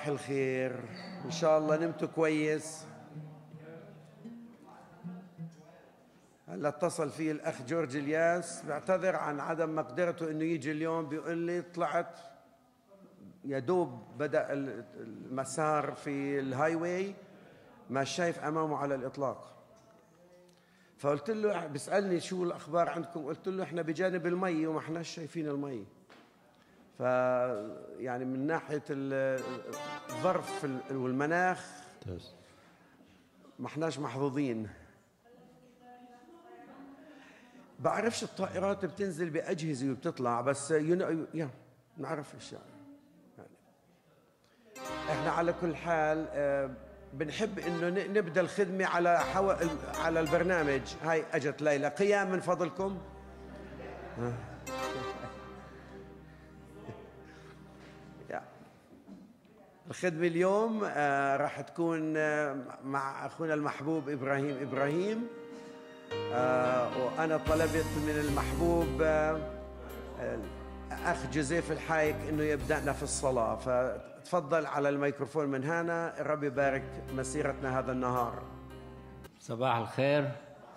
صباح الخير، إن شاء الله نمتوا كويس. هلا اتصل في الأخ جورج الياس بيعتذر عن عدم مقدرته إنه يجي اليوم، بيقول لي طلعت يا دوب بدأ المسار في الهاي واي ما شايف أمامه على الإطلاق. فقلت له، بيسألني شو الأخبار عندكم، قلت له إحنا بجانب المي وما إحناش شايفين المي. يعني من ناحية الظرف والمناخ ما إحناش محظوظين. بعرفش الطائرات بتنزل بأجهزة وبتطلع، بس نعرف إيش يعني. إحنا على كل حال بنحب إنه نبدأ الخدمة على البرنامج. هاي أجت ليلى، قيام من فضلكم. الخدمة اليوم راح تكون مع أخونا المحبوب إبراهيم. وأنا طلبت من المحبوب أخ جوزيف الحايك إنه يبدأنا في الصلاة، فتفضل على الميكروفون من هنا. الرب يبارك مسيرتنا هذا النهار. صباح الخير.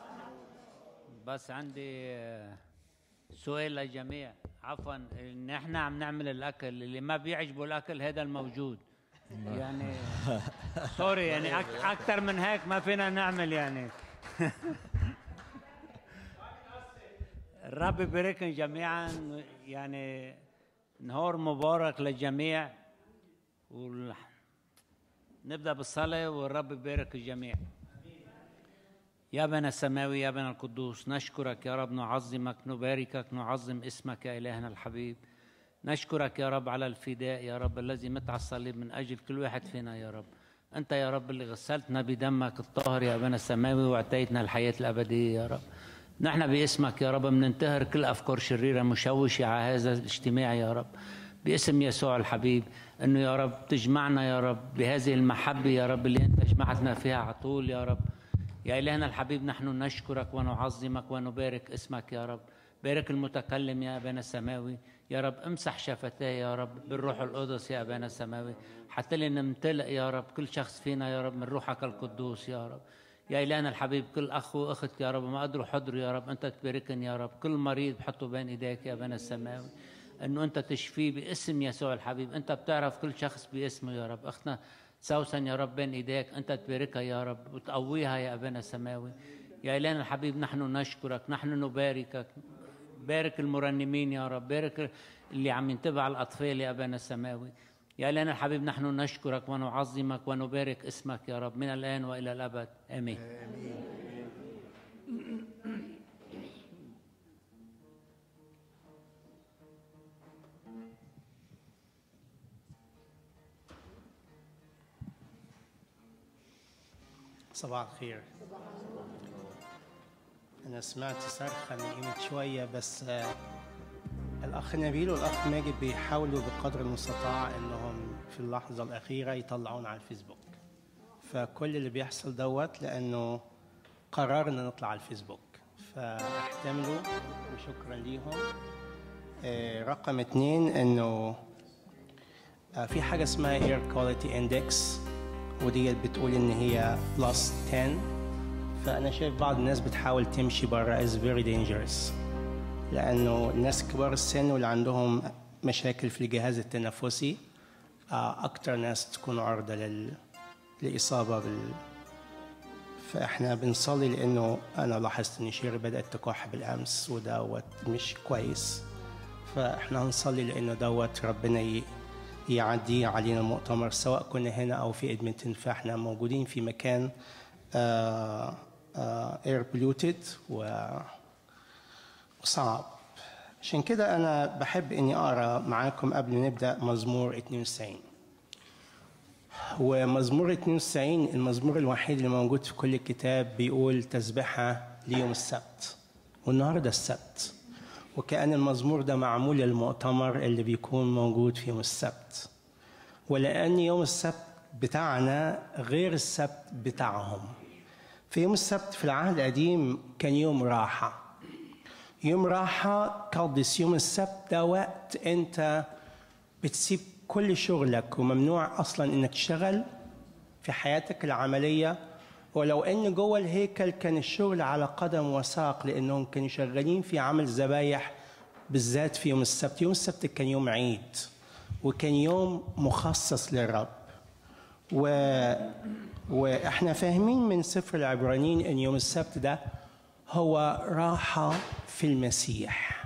بس عندي سؤال للجميع، عفوا، إن إحنا عم نعمل الأكل، اللي ما بيعجبه الأكل هذا الموجود يعني سوري، يعني أكثر من هيك ما فينا نعمل يعني. الرب يبارككم جميعا، يعني نهار مبارك للجميع، نبدأ بالصلاة والرب يبارك الجميع. يا أبانا السماوي، يا أبانا القدوس، نشكرك يا رب، نعظمك، نباركك، نعظم اسمك يا إلهنا الحبيب. نشكرك يا رب على الفداء يا رب الذي مت على الصليب من أجل كل واحد فينا يا رب. أنت يا رب اللي غسلتنا بدمك الطاهر يا أبانا السماوي واعطيتنا الحياة الأبدية يا رب. نحن باسمك يا رب مننتهر كل أفكار شريرة مشوشة على هذا الاجتماع يا رب، باسم يسوع الحبيب، أنه يا رب تجمعنا يا رب بهذه المحبة يا رب اللي أنت جمعتنا فيها على طول يا رب. يا إلهنا الحبيب، نحن نشكرك ونعظمك ونبارك اسمك يا رب. بارك المتكلم يا أبانا السماوي يا رب، امسح شفتيه يا رب بالروح القدس يا أبانا السماوي، حتى لنمتلئ يا رب كل شخص فينا يا رب من روحك القدوس يا رب. يا إلهنا الحبيب، كل أخ وأخت يا رب ما قدروا حضروا يا رب، أنت تباركن يا رب. كل مريض بحطه بين إيديك يا أبانا السماوي، أنه أنت تشفيه باسم يسوع الحبيب. أنت بتعرف كل شخص باسمه يا رب. أختنا سوسن يا رب بين إيديك، أنت تباركها يا رب وتقويها يا أبانا السماوي. يا إلهنا الحبيب، نحن نشكرك، نحن نباركك. بارك المرنمين يا رب، بارك اللي عم ينتبه على الأطفال يا أبانا السماوي. يا إلهنا الحبيب، نحن نشكرك ونعظمك ونبارك اسمك يا رب من الآن وإلى الأبد، آمين. صباح الخير. أنا سمعت صرخة من قيمة شوية، بس الأخ نبيل والأخ ماجد بيحاولوا بقدر المستطاع إنهم في اللحظة الأخيرة يطلعون على الفيسبوك، فكل اللي بيحصل دوت لأنه قررنا نطلع على الفيسبوك، فاحتملوا وشكرا ليهم. رقم 2 إنه في حاجة اسمها Air Quality Index، ودي بتقول إن هي +10، فأنا شايف بعض الناس بتحاول تمشي برا is very dangerous، لأنه الناس كبار السن واللي عندهم مشاكل في الجهاز التنفسي أكتر ناس تكون عرضة للإصابة فإحنا بنصلي، لأنه أنا لاحظت إن شيري بدأت تكح بالأمس ودوت مش كويس، فإحنا هنصلي لأنه دوت ربنا يعدي علينا المؤتمر، سواء كنا هنا أو في إدمنتون. فإحنا موجودين في مكان air polluted وصعب. عشان كده أنا بحب إني أقرأ معاكم قبل نبدأ مزمور 92. ومزمور 92 المزمور الوحيد اللي موجود في كل الكتاب بيقول تسبحة ليوم السبت، والنهاردة السبت، وكأن المزمور ده معمول للمؤتمر اللي بيكون موجود في يوم السبت، ولأن يوم السبت بتاعنا غير السبت بتاعهم. في يوم السبت في العهد القديم كان يوم راحة، يوم راحة قدس. يوم السبت ده وقت انت بتسيب كل شغلك، وممنوع أصلا إنك تشتغل في حياتك العملية. ولو إن جوه الهيكل كان الشغل على قدم وساق، لأنهم كانوا شغالين في عمل ذبايح بالذات في يوم السبت. يوم السبت كان يوم عيد وكان يوم مخصص للرب. وإحنا فاهمين من سفر العبرانيين إن يوم السبت ده هو راحة في المسيح.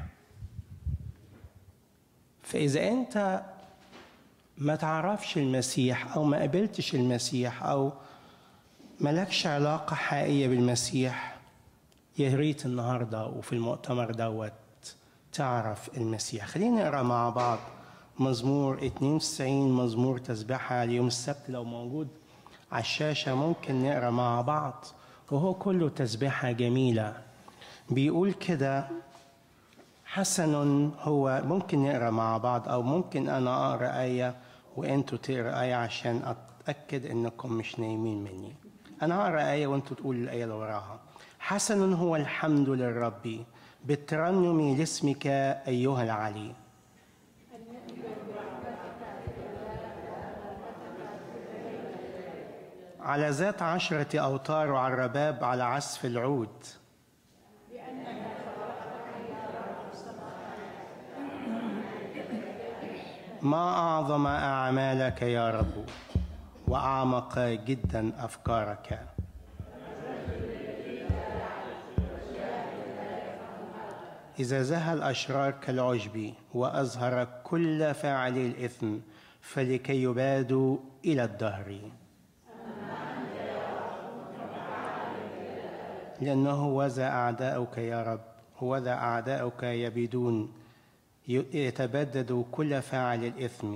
فإذا أنت ما تعرفش المسيح أو ما قابلتش المسيح أو ملكش علاقة حقيقية بالمسيح، يا ريت النهاردة وفي المؤتمر دوت تعرف المسيح. خلينا نقرأ مع بعض مزمور 92، مزمور تسبيحة ليوم السبت. لو موجود على الشاشة ممكن نقرأ مع بعض، وهو كله تسبيحة جميلة. بيقول كده حسن هو. ممكن نقرأ مع بعض أو ممكن أنا أقرأ آية وأنتوا تقرأ آية عشان أتأكد إنكم مش نايمين مني. أنا هقرأ آية وأنتوا تقولوا الآية اللي وراها. حسن هو الحمد للرب بالترنم لاسمك أيها العلي. على ذات 10 أوتار وعلى الرباب على عزف العود. ما أعظم أعمالك يا رب وأعمق جدا أفكارك. إذا زهى الأشرار كالعشب وأظهر كل فاعل الإثم فلكي يبادوا إلى الدهر. لأنه وذا أعداؤك يا رب، وذا أعداؤك يبيدون يتبدد كل فاعل الإثم.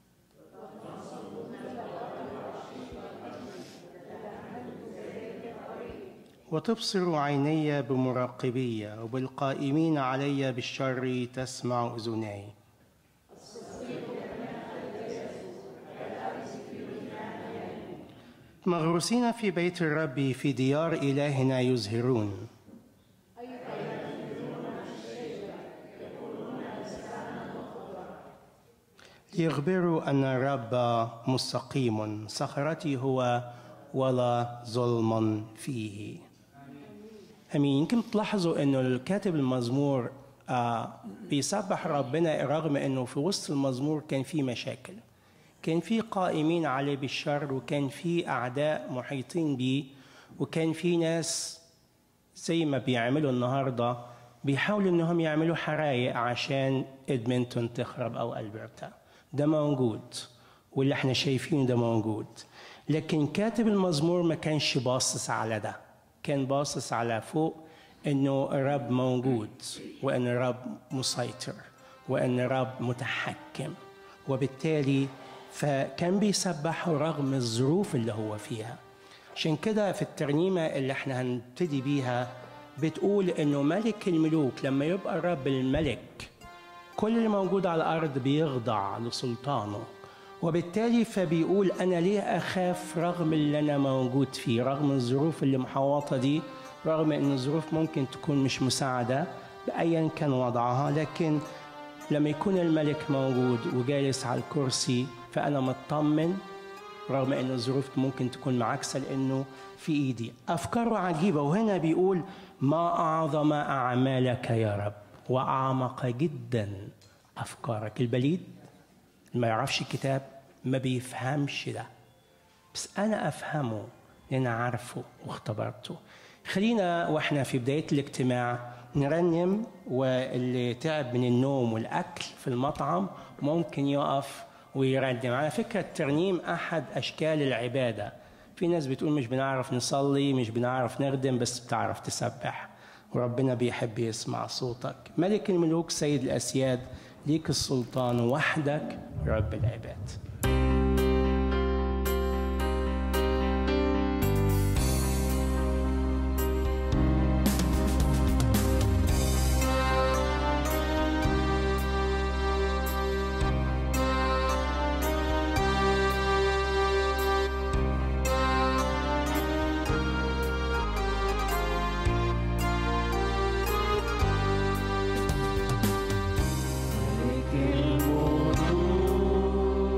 وتبصر عيني بمراقبي وبالقائمين علي بالشر تسمع أذناي. مغروسين في بيت الرب في ديار إلهنا يزهرون. ليخبروا أن الرب مستقيم، صخرتي هو ولا ظلم فيه. أمين. يمكن تلاحظوا أنه الكاتب المزمور بيسبح ربنا رغم أنه في وسط المزمور كان في مشاكل، كان في قائمين عليه بالشر، وكان في أعداء محيطين بيه، وكان في ناس زي ما بيعملوا النهاردة بيحاولوا أنهم يعملوا حرايق عشان إدمنتون تخرب أو ألبرتا. ده موجود، واللي احنا شايفينه ده موجود. لكن كاتب المزمور ما كانش باصص على ده، كان باصص على فوق انه الرب موجود، وان الرب مسيطر، وان الرب متحكم. وبالتالي فكان بيسبحه رغم الظروف اللي هو فيها. عشان كده في الترنيمة اللي احنا هنبتدي بيها بتقول انه ملك الملوك لما يبقى الرب الملك كل اللي موجود على الارض بيخضع لسلطانه. وبالتالي فبيقول أنا ليه أخاف رغم اللي أنا موجود فيه، رغم الظروف اللي محوطة دي، رغم أن الظروف ممكن تكون مش مساعدة بأيا كان وضعها، لكن لما يكون الملك موجود وجالس على الكرسي فأنا مطمن رغم أن الظروف ممكن تكون معاكسة لأنه في إيدي. أفكاره عجيبة. وهنا بيقول ما أعظم أعمالك يا رب وأعمق جدا أفكارك. البليد ما يعرفش الكتاب ما بيفهمش ده، بس أنا أفهمه لأن عارفه واختبرته. خلينا وإحنا في بداية الاجتماع نرنم، واللي تعب من النوم والأكل في المطعم ممكن يقف ويرنم. على فكرة الترنيم أحد أشكال العبادة. في ناس بتقول مش بنعرف نصلي، مش بنعرف نردم، بس بتعرف تسبح، وربنا بيحب يسمع صوتك. ملك الملوك سيد الأسياد، ليك السلطان وحدك رب العباد. الملوك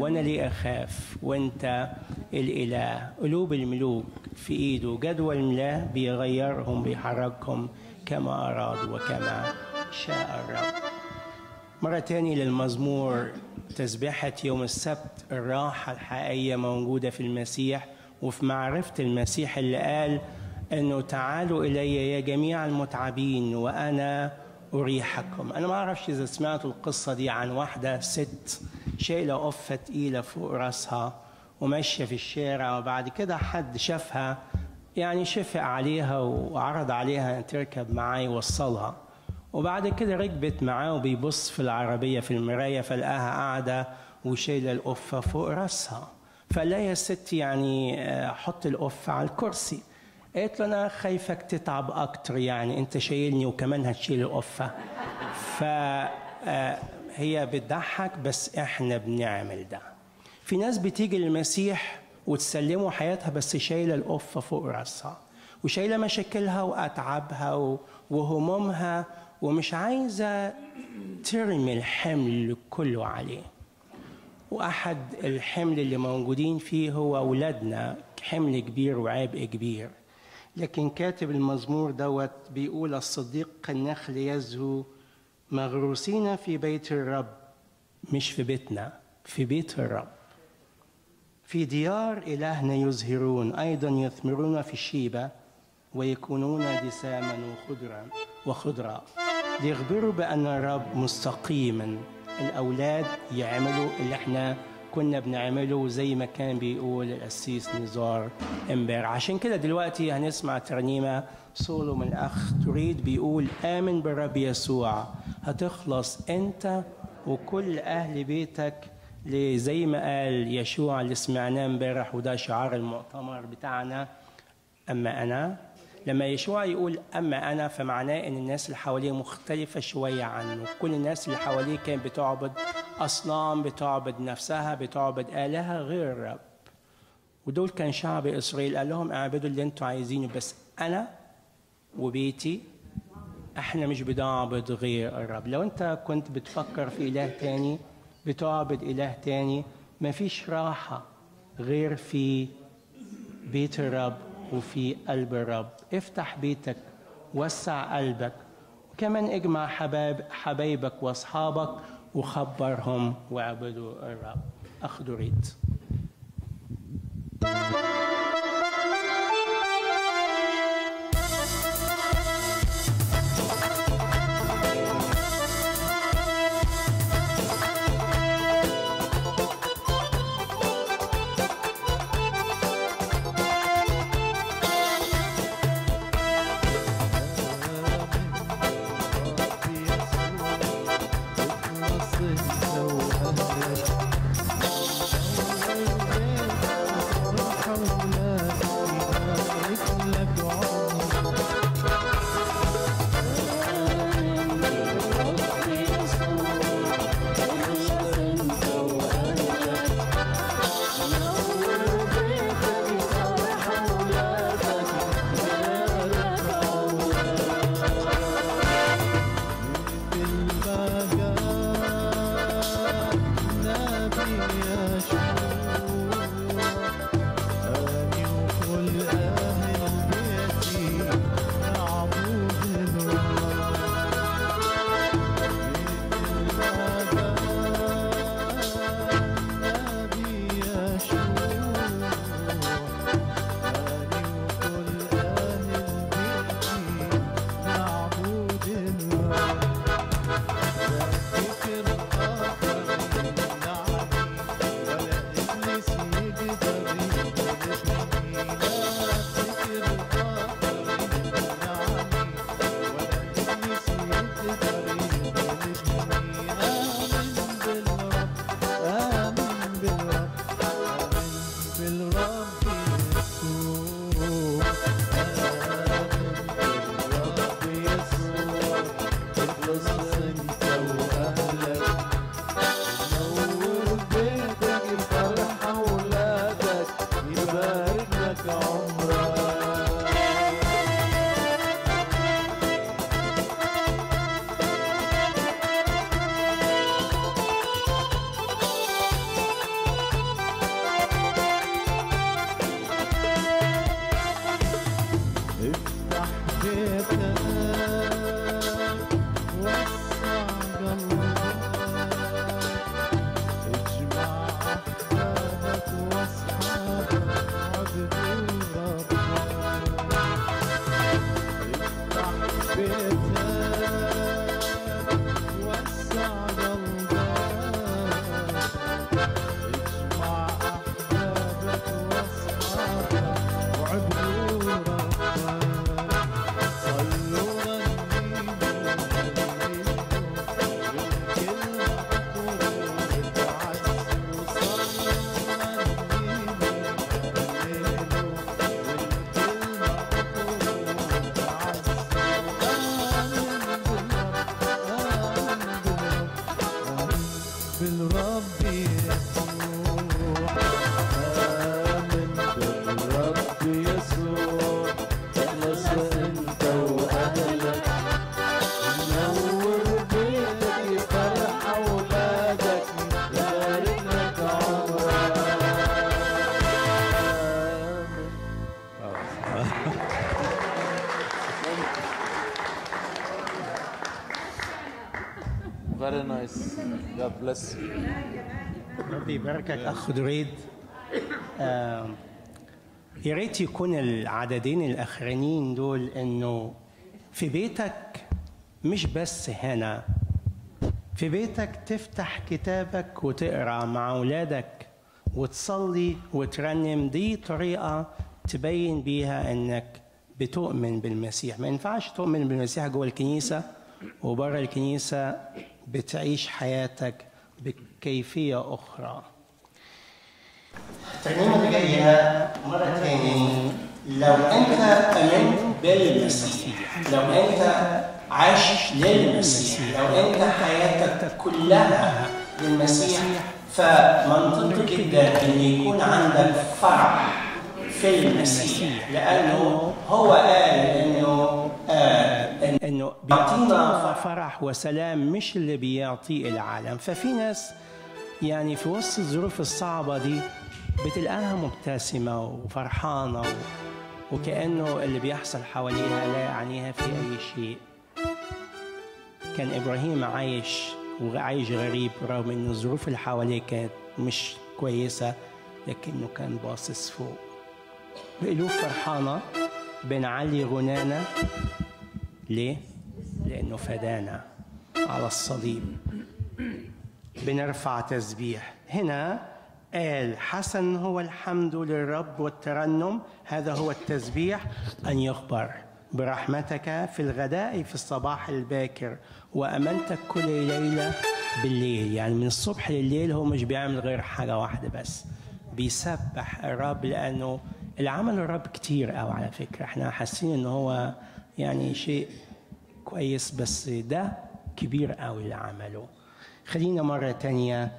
وأنا ليه أخاف وأنت الإله. قلوب الملوك في إيده، جدول الله بيغيرهم بيحركهم كما أراد وكما شاء الرب. مرة تاني للمزمور، تسبيحة يوم السبت، الراحة الحقيقية موجودة في المسيح وفي معرفة المسيح اللي قال إنه تعالوا إلي يا جميع المتعبين وأنا أريحكم. أنا ما أعرفش إذا سمعتوا القصة دي عن واحدة ست شايلة قفة تقيلة فوق راسها وماشية في الشارع، وبعد كده حد شافها يعني شفق عليها وعرض عليها أن تركب معاه يوصلها، وبعد كده ركبت معاه وبيبص في العربية في المراية فلقاها قاعدة وشايلة القفة فوق راسها. فقال لها يا ست يعني حط القفة على الكرسي. قالت له أنا خايفك تتعب أكتر، يعني أنت شايلني وكمان هتشيل القفة. فهي بتضحك بس إحنا بنعمل ده. في ناس بتيجي للمسيح وتسلمه حياتها بس شايلة القفة فوق راسها وشايلة مشاكلها وأتعابها وهمومها ومش عايزة ترمي الحمل كله عليه. وأحد الحمل اللي موجودين فيه هو أولادنا، حمل كبير وعبء كبير. لكن كاتب المزمور دوت بيقول الصديق كالنخل يزهو مغروسين في بيت الرب، مش في بيتنا، في بيت الرب. في ديار إلهنا يزهرون، أيضا يثمرون في الشيبة ويكونون دساما وخضراء ليخبروا بأن الرب مستقيما. الأولاد يعملوا اللي احنا كنا بنعمله زي ما كان بيقول القسيس نزار امبارح. عشان كده دلوقتي هنسمع ترنيمة سولو من الأخ تريد بيقول آمن بالرب يسوع هتخلص أنت وكل أهل بيتك، زي ما قال يشوع اللي سمعناه امبارح، وده شعار المؤتمر بتاعنا أما أنا. لما يشوع يقول أما أنا فمعناه إن الناس اللي حواليه مختلفة شوية عنه. كل الناس اللي حواليه كانت بتعبد أصنام، بتعبد نفسها، بتعبد آلهة غير الرب. ودول كان شعب إسرائيل، قال لهم اعبدوا اللي انتوا عايزينه بس أنا وبيتي احنا مش بنعبد غير الرب. لو انت كنت بتفكر في إله تاني، بتعبد إله تاني، مفيش راحة غير في بيت الرب وفي قلب الرب. افتح بيتك، وسع قلبك، وكمان اجمع حبايبك واصحابك وخبرهم واعبدوا الرب. أخ دريد. في الرب يسوع، آمن بالرب يسوع، اخلص انت واهلك، نور بيتك يفرح اولادك، يبارك لك عمرك. Very nice. God bless you. ربي يباركك أخ دريد. يا ريت يكون العددين الأخرانيين دول إنه في بيتك، مش بس هنا، في بيتك تفتح كتابك وتقرأ مع أولادك وتصلي وترنم. دي طريقة تبين بيها إنك بتؤمن بالمسيح. ما ينفعش تؤمن بالمسيح جوه الكنيسة وبره الكنيسة بتعيش حياتك بكيفية أخرى. الترنيمة اللي جاية مرة تاني، لو أنت آمنت بالمسيح، لو أنت عايش للمسيح، لو أنت حياتك كلها للمسيح، فمنطقي جدا أن يكون عندك فرح في المسيح، لأنه هو قال إنه بيعطينا فرح وسلام مش اللي بيعطيه العالم. ففي ناس يعني في وسط الظروف الصعبة دي بتلقاها مبتسمة وفرحانة وكأنه اللي بيحصل حواليها لا يعنيها في أي شيء. كان إبراهيم عايش غريب رغم إن الظروف اللي حواليه كانت مش كويسة، لكنه كان باصص فوق. بقلوب فرحانة بنعلي غنانا. ليه؟ لأنه فدانا على الصليب. بنرفع تسبيح. هنا قال حسن هو الحمد للرب والترنم، هذا هو التسبيح، أن يخبر برحمتك في الغداء في الصباح الباكر، وأمنتك كل ليلة بالليل. يعني من الصبح لليل هو مش بيعمل غير حاجة واحدة بس، بيسبح الرب، لأنه العمل الرب كتير قوي على فكرة. احنا حاسين إنه هو يعني شيء كويس، بس ده كبير قوي اللي عمله. خلينا مرة تانية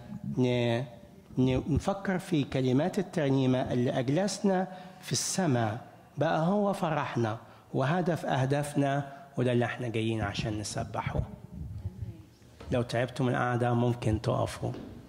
نفكر في كلمات الترنيمة اللي أجلسنا في السماء بقى هو فرحنا وهدف أهدافنا، وده اللي احنا جايين عشان نسبحه. لو تعبتوا من القعدة ممكن تقفوا.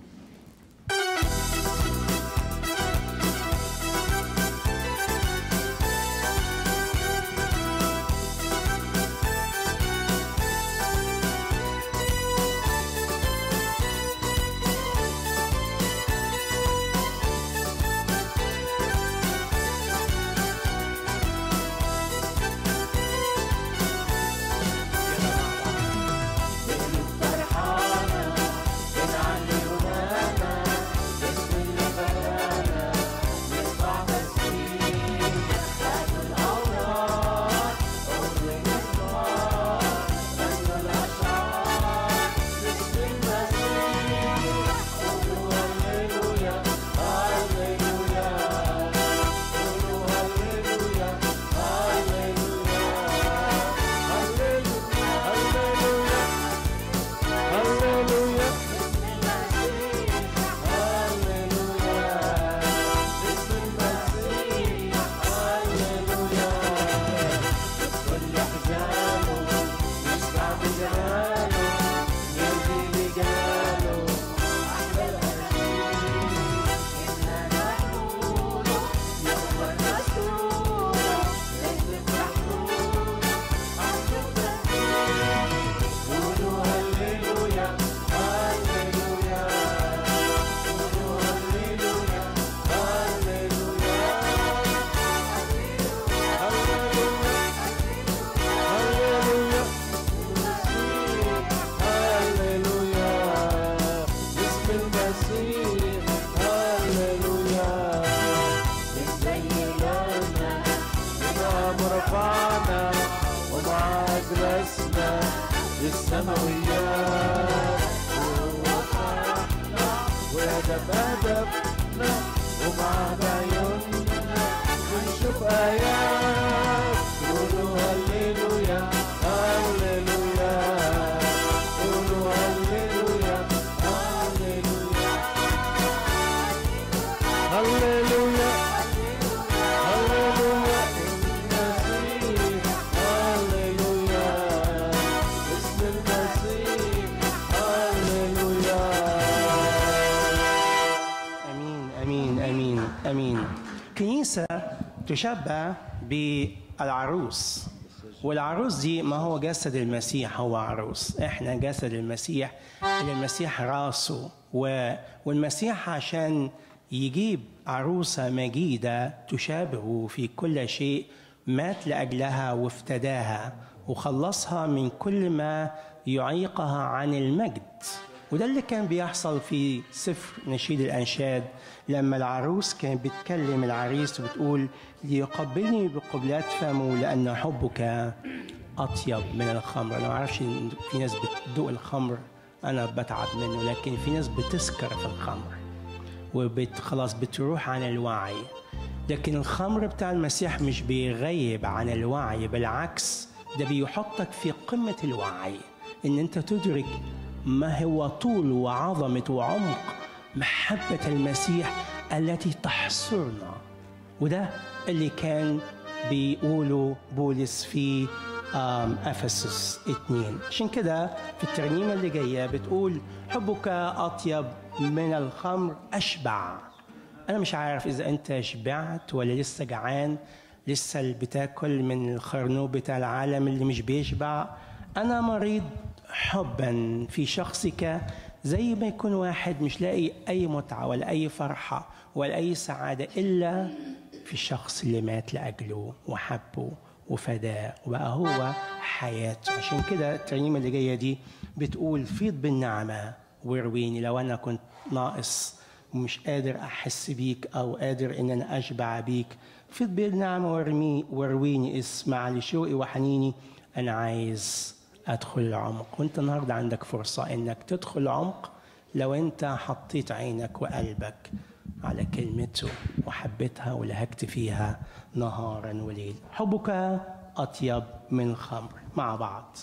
السماويات وهدف هدفنا ومع عيوننا بنشوف آيات. قولوا هللويا هللويا، قولوا هللويا هللويا. الكنيسة تشبه بالعروس، والعروس دي ما هو جسد المسيح هو عروس، احنا جسد المسيح اللي المسيح راسه، والمسيح عشان يجيب عروسة مجيدة تشابهه في كل شيء مات لأجلها وافتداها وخلصها من كل ما يعيقها عن المجد. وده اللي كان بيحصل في سفر نشيد الأنشاد لما العروس كانت بتكلم العريس وبتقول ليقبلني بقبلات فمه لأن حبك أطيب من الخمر. أنا ما أعرفش إن في ناس بتدوق الخمر، أنا بتعب منه، لكن في ناس بتسكر في الخمر خلاص بتروح عن الوعي. لكن الخمر بتاع المسيح مش بيغيب عن الوعي، بالعكس ده بيحطك في قمة الوعي، إن أنت تدرك ما هو طول وعظمة وعمق محبة المسيح التي تحصرنا. وده اللي كان بيقوله بولس في أفسس 2. عشان كده في الترنيمة اللي جاية بتقول حبك أطيب من الخمر أشبع. أنا مش عارف إذا أنت شبعت ولا لسه جعان، لسه بتاكل من الخرنوب بتاع العالم اللي مش بيشبع. أنا مريض حبا في شخصك، زي ما يكون واحد مش لاقي أي متعة ولا أي فرحة ولا أي سعادة إلا في الشخص اللي مات لأجله وحبه وفداه وبقى هو حياته. عشان كده الترنيمة اللي جاية دي بتقول فيض بالنعمة وارويني. لو أنا كنت ناقص ومش قادر أحس بيك أو قادر إن أنا أشبع بيك، فيض بالنعمة وارويني، اسمع لشوقي وحنيني، أنا عايز أدخل العمق. وأنت النهاردة عندك فرصة إنك تدخل العمق لو أنت حطيت عينك وقلبك على كلمته وحبيتها ولهجت فيها نهارا وليل. حبك أطيب من الخمر. مع بعض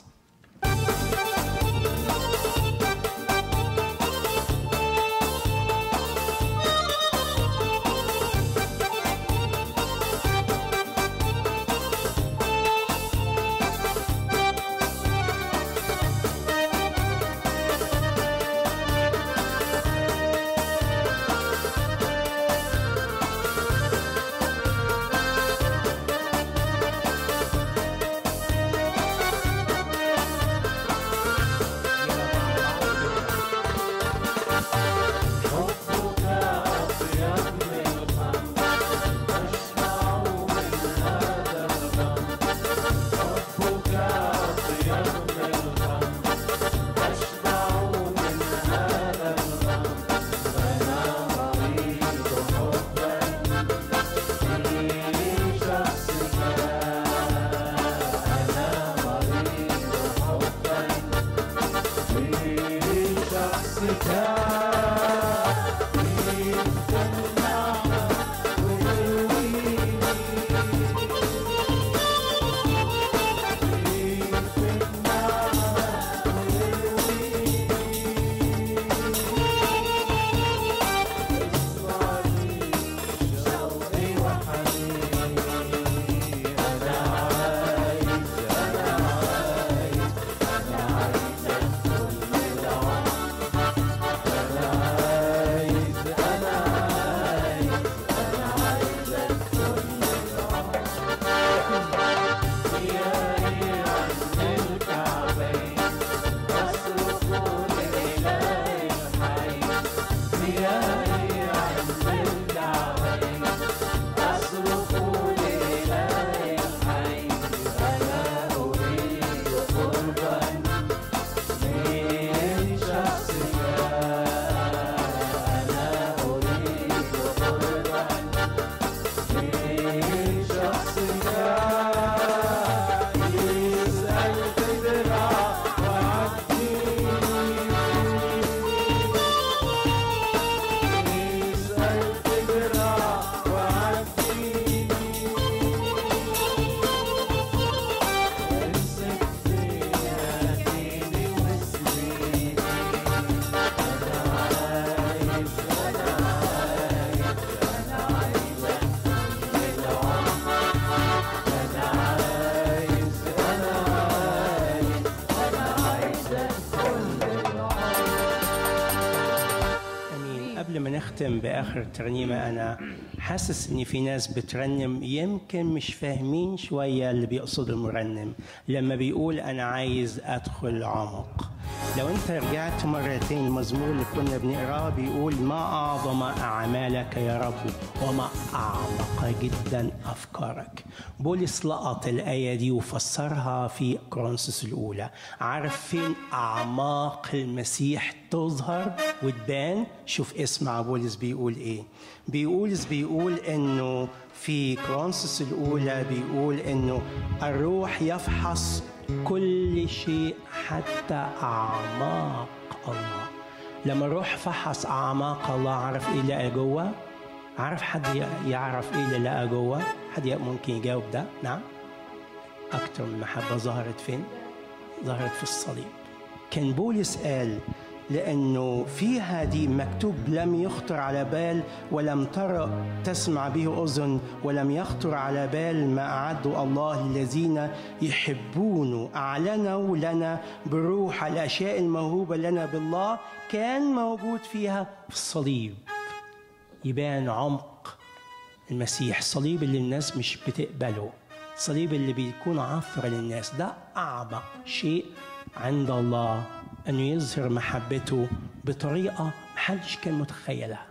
قبل ما نختم بآخر الترنيمة، أنا حاسس إن في ناس بترنم يمكن مش فاهمين شوية اللي بيقصد المرنم لما بيقول أنا عايز أدخل عمق. لو أنت رجعت مرتين المزمور اللي كنا بنقراه بيقول ما أعظم أعمالك يا رب وما أعمق جدا أفكارك. بولس لقط الآية دي وفسرها في كورنثوس الأولى. عارف فين أعماق المسيح تظهر وتبان؟ شوف اسمع بولس بيقول إيه. بيقول إنه في كورنثوس الأولى بيقول إنه الروح يفحص كل شيء حتى أعماق الله. لما الروح فحص أعماق الله عرف إيه لقى جوه؟ عارف حد يعرف إيه اللي لقى جوه؟ حد ممكن يجاوب ده؟ نعم. أكتر من محبة ظهرت فين؟ ظهرت في الصليب. كان بولس قال لأنه فيها دي مكتوب لم يخطر على بال ولم ترى تسمع به أذن ولم يخطر على بال ما أعده الله الذين يحبونه. أعلنوا لنا بالروح الأشياء الموهوبة لنا بالله كان موجود فيها في الصليب. يبان عمق المسيح، الصليب اللي الناس مش بتقبله، الصليب اللي بيكون عثرة للناس. ده أعمق شيء عند الله، أنه يظهر محبته بطريقة محدش كان متخيلها،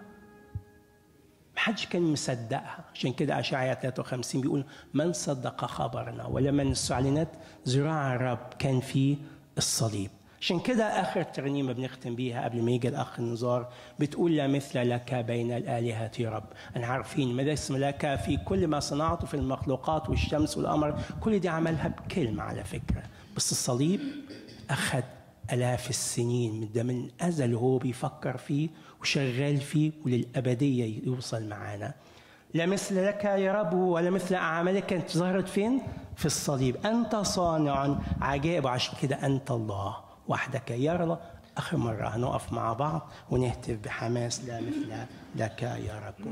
محدش كان مصدقها. عشان كده أشعياء 53 بيقول من صدق خبرنا ولمن استعلنت ذراع الرب كان فيه الصليب. عشان كده آخر ترنيمة بنختم بيها قبل ما يجي الأخ النزار بتقول لا مثل لك بين الآلهة يا رب. أنا عارفين مدى اسم لك في كل ما صنعته في المخلوقات والشمس والقمر، كل دي عملها بكلمة على فكرة، بس الصليب أخذ آلاف السنين من أزل هو بيفكر فيه وشغال فيه وللأبدية يوصل معانا. لا مثل لك يا رب ولا مثل أعمالك. أنت ظهرت فين؟ في الصليب. أنت صانع عجائب، عشان كده أنت الله وحدك يا رب. آخر مرة هنقف مع بعض ونهتف بحماس لا مثل لك يا رب.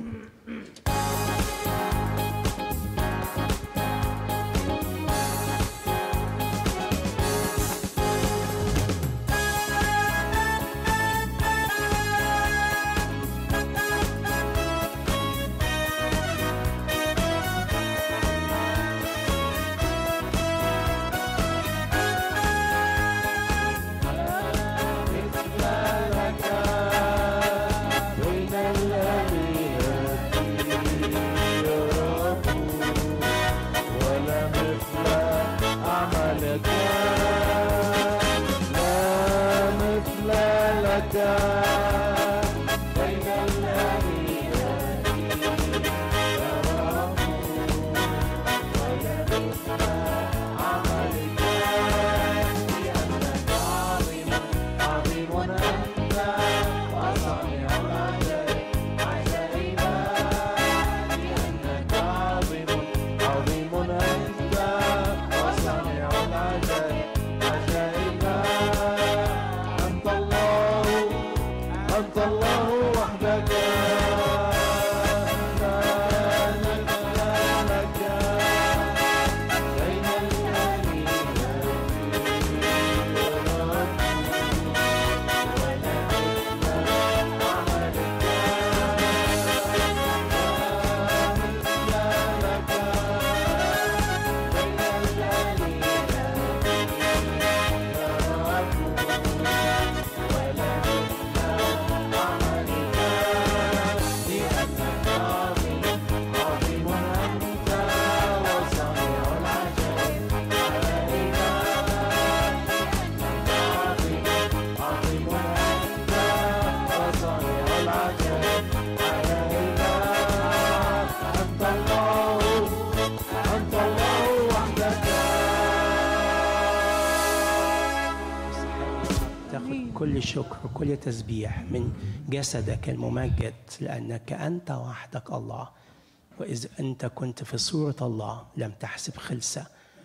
كل شكر وكل تسبيح من جسدك الممجد، لأنك أنت وحدك الله. وإذ أنت كنت في صورة الله لم تحسب خلسة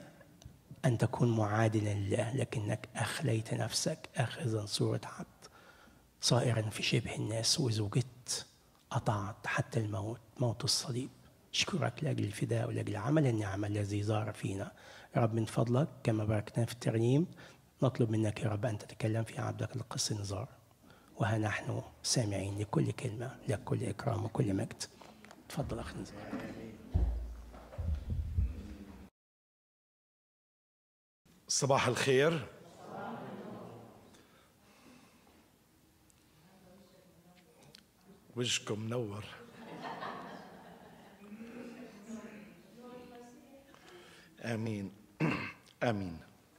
أن تكون معادلا لله، لكنك أخليت نفسك أخذا صورة عبد صائرا في شبه الناس، وإذ وجدت أطعت حتى الموت، موت الصليب. أشكرك لأجل الفداء ولأجل عمل النعمة الذي ظهر فينا. يا رب من فضلك كما باركنا في الترنيم نطلب منك يا رب أن تتكلم في عبدك القس نزار، وها نحن سامعين لكل كلمة، لك كل إكرام وكل مجد. تفضل أخي نزار. صباح الخير. وجهكم منور. آمين آمين.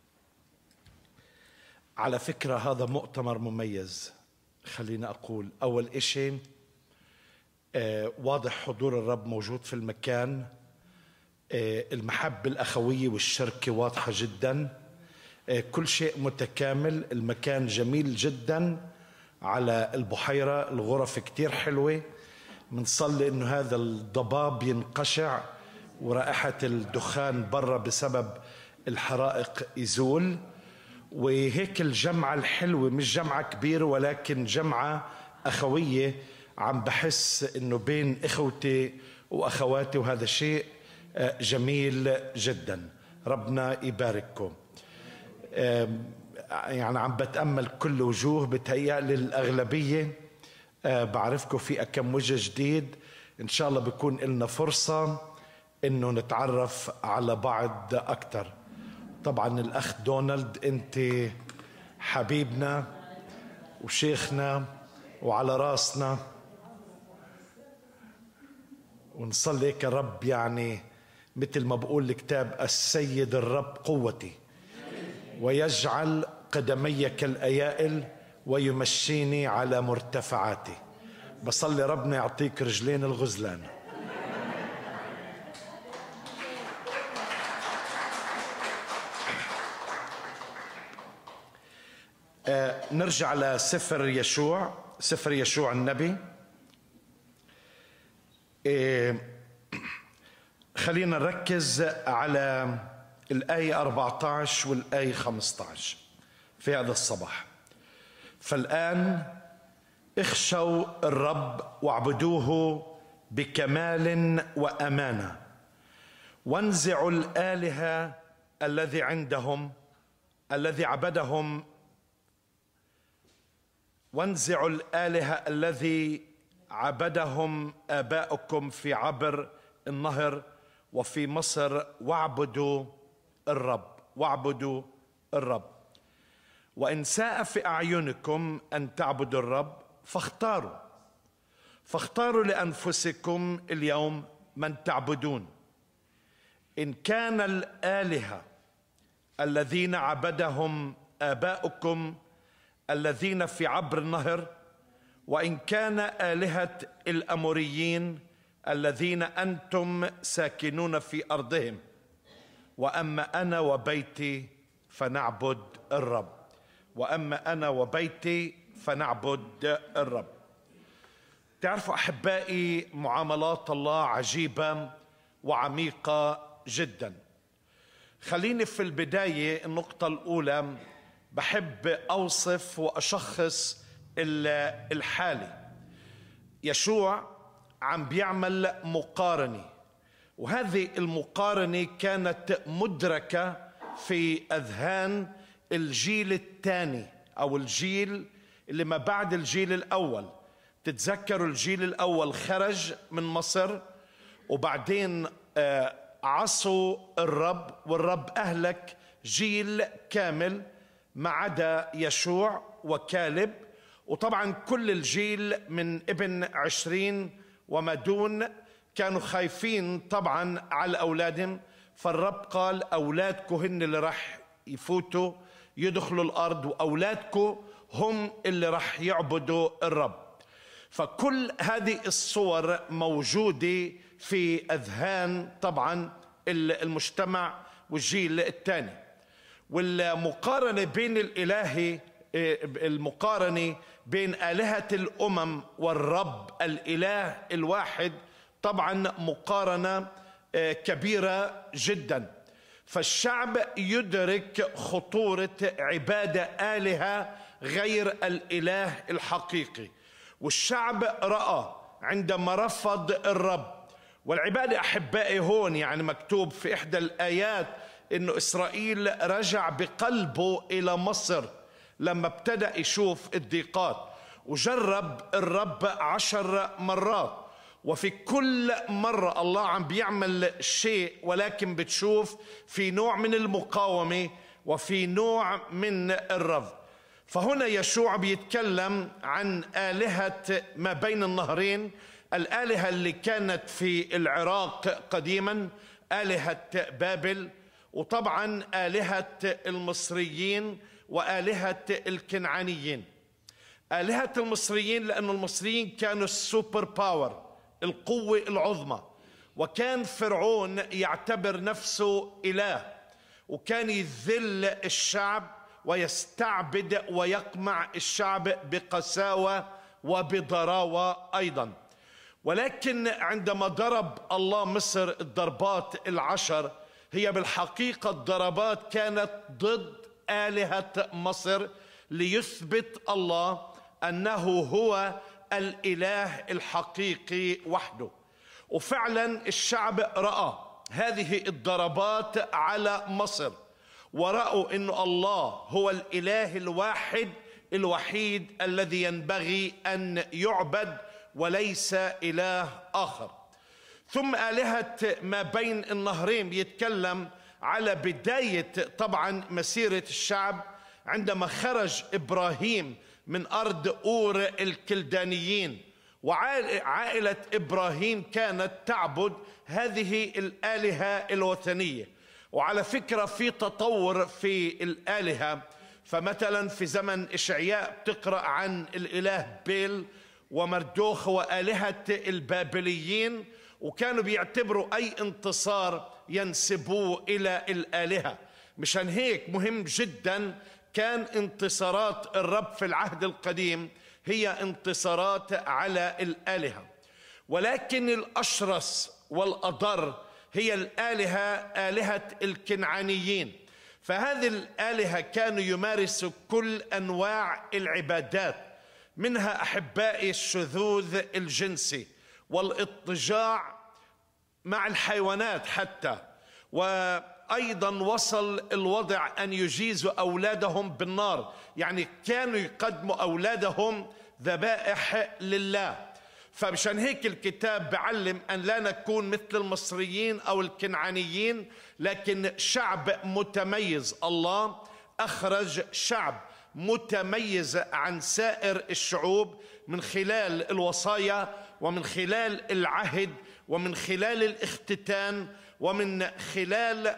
على فكرة هذا مؤتمر مميز. خلينا أقول أول إشي واضح حضور الرب موجود في المكان، المحبة الأخوية والشركة واضحة جدا، كل شيء متكامل، المكان جميل جدا على البحيرة، الغرف كتير حلوة. منصلي إنه هذا الضباب ينقشع ورائحة الدخان برا بسبب الحرائق يزول، وهيك الجمعة الحلوة مش جمعة كبيرة ولكن جمعة أخوية. عم بحس إنه بين إخوتي وأخواتي، وهذا شيء جميل جدا. ربنا يبارككم. يعني عم بتأمل كل وجوه، بتهيألي الأغلبية بعرفكم في كم وجه جديد. إن شاء الله بيكون لنا فرصة إنه نتعرف على بعض أكتر. طبعا الأخ دونالد أنت حبيبنا وشيخنا وعلى راسنا، ونصلي هيك الرب يعني مثل ما بقول الكتاب السيد الرب قوتي ويجعل قدمي كالأيائل ويمشيني على مرتفعاتي. بصلي ربنا يعطيك رجلين الغزلان. نرجع لسفر يشوع، سفر يشوع النبي. خلينا نركز على الآية 14 والآية 15 في هذا الصباح. فالآن اخشوا الرب واعبدوه بكمال وأمانة، وانزعوا الآلهة الذي عندهم الذي عبدهم وانزعوا الآلهة الذي عبدهم آباؤكم في عبر النهر وفي مصر، واعبدوا الرب. واعبدوا الرب. وإن ساء في أعينكم أن تعبدوا الرب فاختاروا لأنفسكم اليوم من تعبدون، إن كان الآلهة الذين عبدهم آباؤكم الذين في عبر النهر، وإن كان آلهة الأموريين الذين أنتم ساكنون في أرضهم. وأما أنا وبيتي فنعبد الرب. وأما أنا وبيتي فنعبد الرب. تعرفوا أحبائي، معاملات الله عجيبة وعميقة جدا. خليني في البداية النقطة الأولى بحب أوصف وأشخص الحالة. يشوع عم بيعمل مقارنة، وهذه المقارنة كانت مدركة في أذهان الجيل الثاني أو الجيل اللي ما بعد الجيل الأول. تتذكروا الجيل الأول خرج من مصر، وبعدين عصوا الرب، والرب أهلك جيل كامل ما عدا يشوع وكالب. وطبعا كل الجيل من ابن 20 وما دون كانوا خايفين طبعا على أولادهم، فالرب قال أولادكم هن اللي رح يفوتوا يدخلوا الأرض، وأولادكم هم اللي رح يعبدوا الرب. فكل هذه الصور موجودة في أذهان طبعا المجتمع والجيل الثاني. والمقارنة بين الإلهي، المقارنة بين آلهة الأمم والرب الإله الواحد طبعا مقارنة كبيرة جدا. فالشعب يدرك خطورة عبادة آلهة غير الإله الحقيقي، والشعب رأى عندما رفض الرب. والعبادة أحبائي هون يعني مكتوب في إحدى الآيات إنه إسرائيل رجع بقلبه إلى مصر لما ابتدأ يشوف الضيقات. وجرب الرب 10 مرات، وفي كل مرة الله عم بيعمل شيء، ولكن بتشوف في نوع من المقاومة وفي نوع من الرفض. فهنا يشوع بيتكلم عن آلهة ما بين النهرين، الآلهة اللي كانت في العراق قديما، آلهة بابل، وطبعا آلهة المصريين وآلهة الكنعانيين. آلهة المصريين لأن المصريين كانوا السوبر باور، القوة العظمى، وكان فرعون يعتبر نفسه إله، وكان يذل الشعب ويستعبد ويقمع الشعب بقساوة وبضراوة أيضا. ولكن عندما ضرب الله مصر الضربات 10، هي بالحقيقة الضربات كانت ضد آلهة مصر، ليثبت الله أنه هو الإله الحقيقي وحده. وفعلا الشعب رأى هذه الضربات على مصر، ورأوا أن الله هو الإله الواحد الوحيد الذي ينبغي أن يعبد وليس إله آخر. ثم آلهة ما بين النهرين يتكلم على بداية طبعا مسيرة الشعب، عندما خرج إبراهيم من أرض أور الكلدانيين، وعائلة إبراهيم كانت تعبد هذه الآلهة الوثنية. وعلى فكرة في تطور في الآلهة، فمثلا في زمن إشعياء بتقرأ عن الإله بيل ومردوخ وآلهة البابليين، وكانوا بيعتبروا أي انتصار ينسبوه إلى الآلهة. مشان هيك مهم جدا كان انتصارات الرب في العهد القديم هي انتصارات على الآلهة. ولكن الأشرس والأضر هي الآلهة، آلهة الكنعانيين. فهذه الآلهة كانوا يمارسوا كل أنواع العبادات، منها أحبائي الشذوذ الجنسي والاضطجاع مع الحيوانات حتى، وأيضا وصل الوضع أن يجيزوا أولادهم بالنار، يعني كانوا يقدموا أولادهم ذبائح لله. فمشان هيك الكتاب بعلم أن لا نكون مثل المصريين أو الكنعانيين، لكن شعب متميز. الله أخرج شعب متميز عن سائر الشعوب من خلال الوصايا ومن خلال العهد ومن خلال الاختتان ومن خلال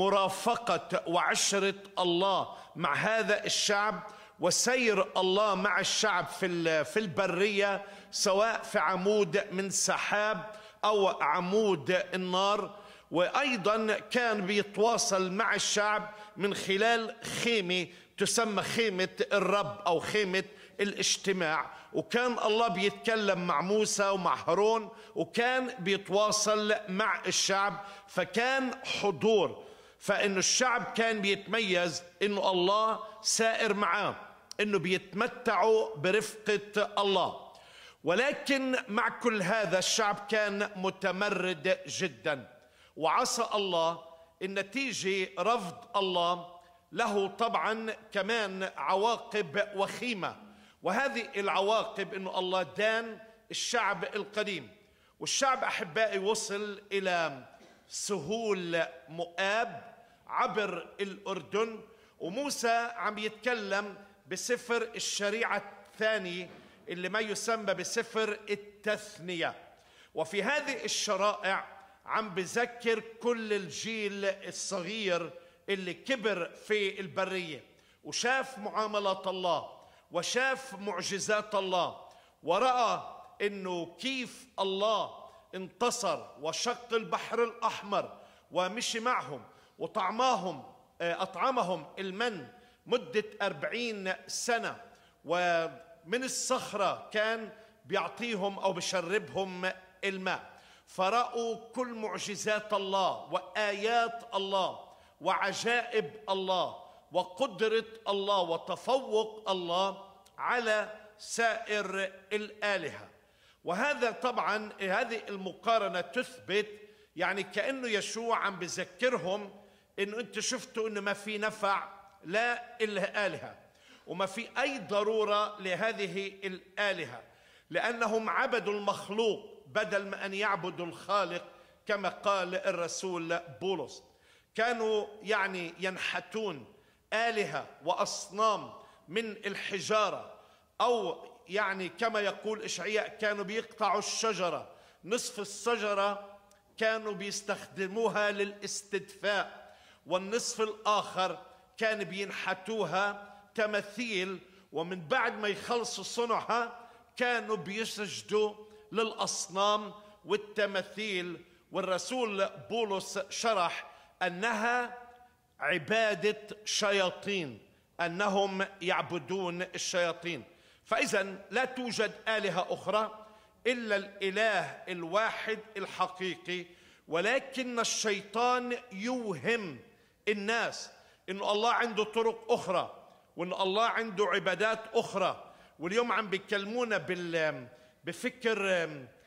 مرافقة وعشرة الله مع هذا الشعب، وسير الله مع الشعب في البرية، سواء في عمود من سحاب أو عمود النار. وأيضا كان بيتواصل مع الشعب من خلال خيمة تسمى خيمة الرب أو خيمة الاجتماع، وكان الله بيتكلم مع موسى ومع هارون، وكان بيتواصل مع الشعب، فكان حضور. فإنه الشعب كان بيتميز إنه الله سائر معاه، إنه بيتمتعوا برفقة الله. ولكن مع كل هذا الشعب كان متمرد جدا وعصى الله. النتيجة رفض الله له طبعا كمان عواقب وخيمة، وهذه العواقب إنه الله دان الشعب القديم. والشعب أحبائي وصل إلى سهول مؤاب عبر الأردن، وموسى عم يتكلم بسفر الشريعة الثاني اللي ما يسمى بسفر التثنية. وفي هذه الشرائع عم بذكر كل الجيل الصغير اللي كبر في البرية وشاف معاملة الله وشاف معجزات الله، ورأى إنه كيف الله انتصر وشق البحر الأحمر ومشي معهم أطعمهم المن مدة 40 سنة، ومن الصخرة كان بيعطيهم أو بيشربهم الماء. فرأوا كل معجزات الله وآيات الله وعجائب الله وقدرة الله وتفوق الله على سائر الآلهة. وهذا طبعا هذه المقارنة تثبت يعني كأنه يشوع عم بذكرهم إنه أنتوا شفتوا إنه ما في نفع لا إلا آلهة. وما في أي ضرورة لهذه الآلهة، لأنهم عبدوا المخلوق بدل ما أن يعبدوا الخالق كما قال الرسول بولس. كانوا يعني ينحتون آلهة وأصنام من الحجارة، أو يعني كما يقول إشعياء كانوا بيقطعوا الشجرة، نصف الشجرة كانوا بيستخدموها للاستدفاء، والنصف الآخر كان بينحتوها تماثيل، ومن بعد ما يخلصوا صنعها كانوا بيسجدوا للأصنام والتماثيل. والرسول بولس شرح أنها عبادة شياطين، أنهم يعبدون الشياطين. فإذا لا توجد آلهة أخرى إلا الإله الواحد الحقيقي، ولكن الشيطان يوهم الناس إن الله عنده طرق أخرى، وإن الله عنده عبادات أخرى. واليوم عم بيكلمونا بفكر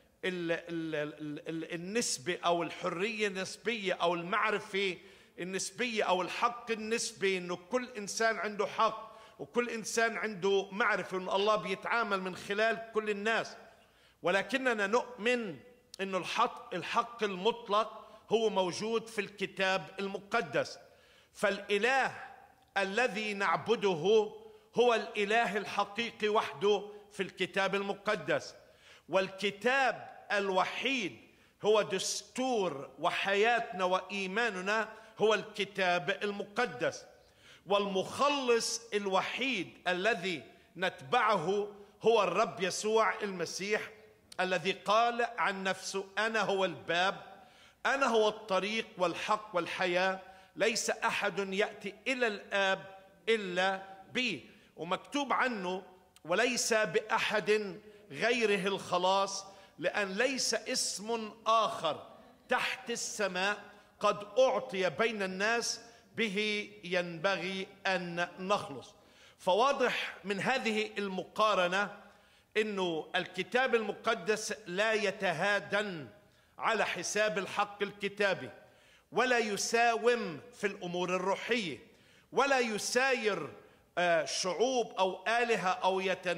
النسبة أو الحرية النسبية أو المعرفة النسبية أو الحق النسبي، إنه كل إنسان عنده حق وكل إنسان عنده معرفة، وإن الله بيتعامل من خلال كل الناس. ولكننا نؤمن إنه الحق المطلق هو موجود في الكتاب المقدس. فالإله الذي نعبده هو الإله الحقيقي وحده في الكتاب المقدس، والكتاب الوحيد هو دستور وحياتنا وإيماننا هو الكتاب المقدس. والمخلص الوحيد الذي نتبعه هو الرب يسوع المسيح، الذي قال عن نفسه: أنا هو الباب، أنا هو الطريق والحق والحياة، ليس أحد يأتي إلى الآب إلا بي. ومكتوب عنه: وليس بأحد غيره الخلاص، لأن ليس اسم آخر تحت السماء قد أعطي بين الناس به ينبغي أن نخلص. فواضح من هذه المقارنة إنه الكتاب المقدس لا يتهادن على حساب الحق الكتابي، ولا يساوم في الأمور الروحية، ولا يساير شعوب أو آلهة أو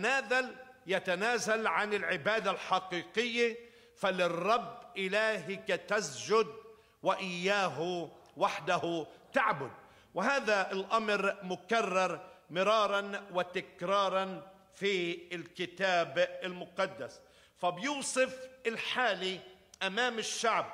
يتنازل عن العبادة الحقيقية. فللرب إلهك تسجد وإياه وحده تعبد. وهذا الأمر مكرر مرارا وتكرارا في الكتاب المقدس. فبيوصف الحالة أمام الشعب،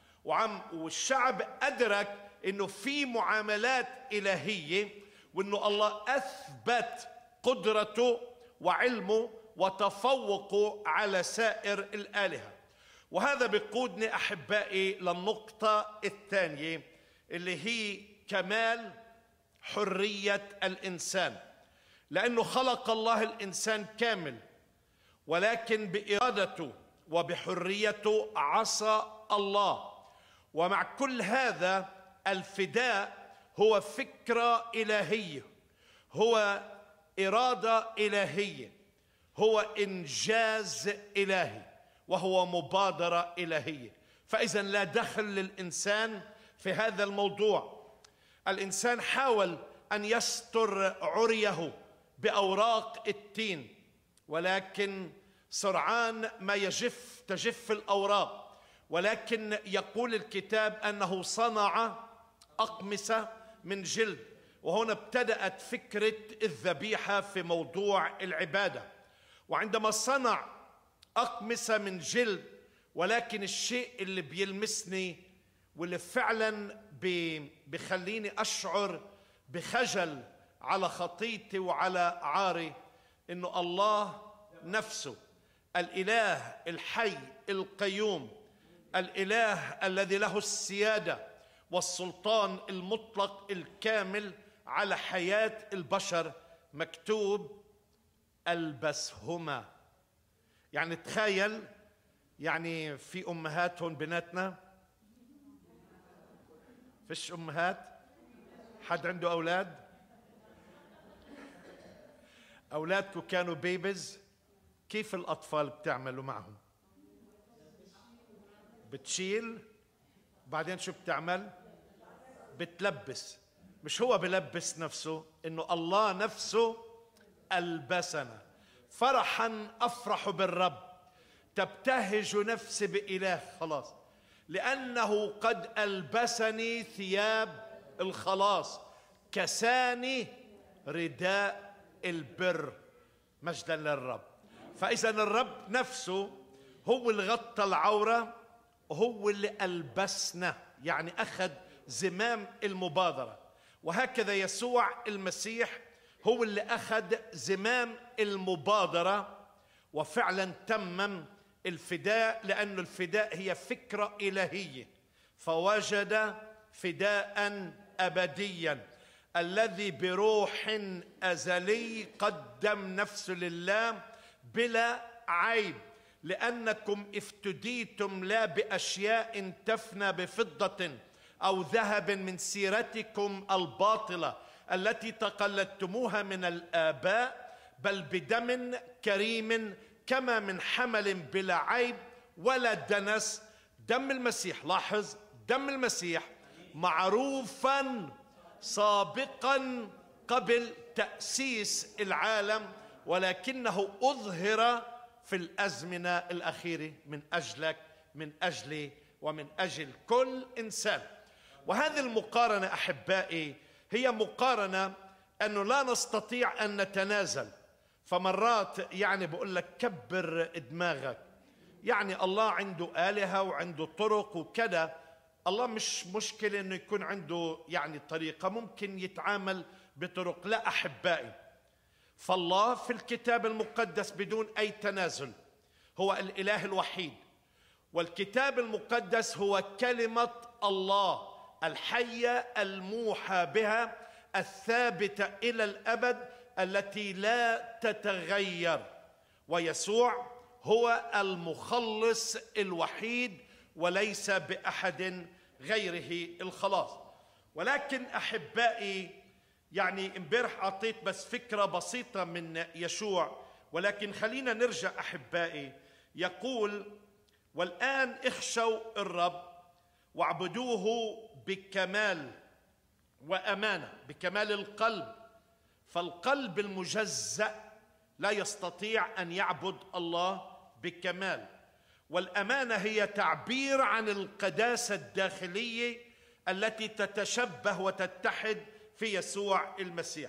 والشعب أدرك أنه في معاملات إلهية، وأنه الله أثبت قدرته وعلمه وتفوقه على سائر الآلهة. وهذا بيقودني أحبائي للنقطة الثانية، اللي هي كمال حرية الإنسان. لأنه خلق الله الإنسان كامل، ولكن بإرادته وبحريته عصى الله. ومع كل هذا الفداء هو فكرة إلهية، هو إرادة إلهية، هو إنجاز إلهي، وهو مبادرة إلهية. فإذا لا دخل للإنسان في هذا الموضوع. الإنسان حاول أن يستر عريه بأوراق التين، ولكن سرعان ما تجف الأوراق. ولكن يقول الكتاب أنه صنع أقمصة من جلد. وهنا ابتدأت فكرة الذبيحة في موضوع العبادة. وعندما صنع أقمصة من جلد، ولكن الشيء اللي بيلمسني واللي فعلا بخليني أشعر بخجل على خطيتي وعلى عاري، إنه الله نفسه، الإله الحي القيوم، الإله الذي له السيادة والسلطان المطلق الكامل على حياة البشر، مكتوب: ألبسهما. يعني تخيل، يعني في أمهات هون بناتنا؟ فيش أمهات؟ حد عنده أولاد؟ أولادكم كانوا بيبز، كيف الأطفال بتعملوا معهم؟ بتشيل، بعدين شو بتعمل؟ بتلبس. مش هو بلبس نفسه، إنه الله نفسه ألبسنا فرحا أفرح بالرب، تبتهج نفسي بإله خلاص، لأنه قد ألبسني ثياب الخلاص، كساني رداء البر. مجدا للرب. فإذا الرب نفسه هو اللي غطى العورة، هو اللي ألبسنا، يعني أخذ زمام المبادرة. وهكذا يسوع المسيح هو اللي أخذ زمام المبادرة، وفعلا تمم الفداء، لأن الفداء هي فكرة إلهية. فوجد فداء أبديا الذي بروح أزلي قدم نفسه لله بلا عيب، لأنكم افتديتم لا بأشياء تفنى بفضة أو ذهب من سيرتكم الباطلة التي تقلدتموها من الآباء، بل بدم كريم كما من حمل بلا عيب ولا دنس، دم المسيح. لاحظ، دم المسيح معروفا سابقا قبل تأسيس العالم، ولكنه أظهر في الأزمنة الأخيرة من أجلك، من أجلي، ومن أجل كل إنسان. وهذه المقارنة أحبائي هي مقارنة أنه لا نستطيع أن نتنازل. فمرات يعني بقول لك كبر دماغك، يعني الله عنده آلهة وعنده طرق وكذا، الله مش مشكلة أنه يكون عنده يعني طريقة، ممكن يتعامل بطرق. لا أحبائي، فالله في الكتاب المقدس بدون أي تنازل هو الإله الوحيد، والكتاب المقدس هو كلمة الله الحية الموحى بها الثابتة إلى الأبد التي لا تتغير. ويسوع هو المخلص الوحيد وليس بأحد غيره الخلاص. ولكن أحبائي، يعني امبارح أعطيت بس فكرة بسيطة من يشوع، ولكن خلينا نرجع أحبائي. يقول: والآن اخشوا الرب واعبدوه بكمال وأمانة، بكمال القلب، فالقلب المجزأ لا يستطيع أن يعبد الله بكمال. والأمانة هي تعبير عن القداسة الداخلية التي تتشبه وتتحد في يسوع المسيح.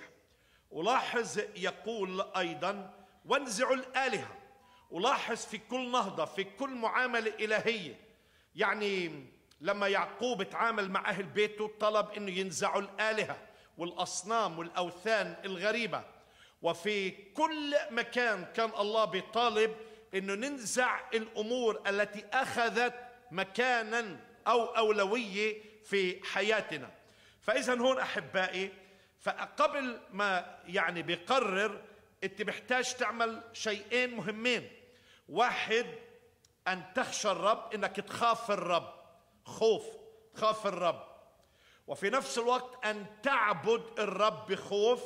ولاحظ يقول أيضا: وانزعوا الآلهة. ولاحظ في كل نهضة، في كل معاملة إلهية، يعني لما يعقوب تعامل مع أهل بيته طلب أنه ينزعوا الآلهة والأصنام والأوثان الغريبة. وفي كل مكان كان الله بيطالب أنه ننزع الأمور التي أخذت مكانا أو أولوية في حياتنا. فإذا هون أحبائي، فقبل ما يعني بيقرر، أنت محتاج تعمل شيئين مهمين. واحد، أن تخشى الرب، أنك تخاف الرب، خوف، تخاف الرب. وفي نفس الوقت أن تعبد الرب بخوف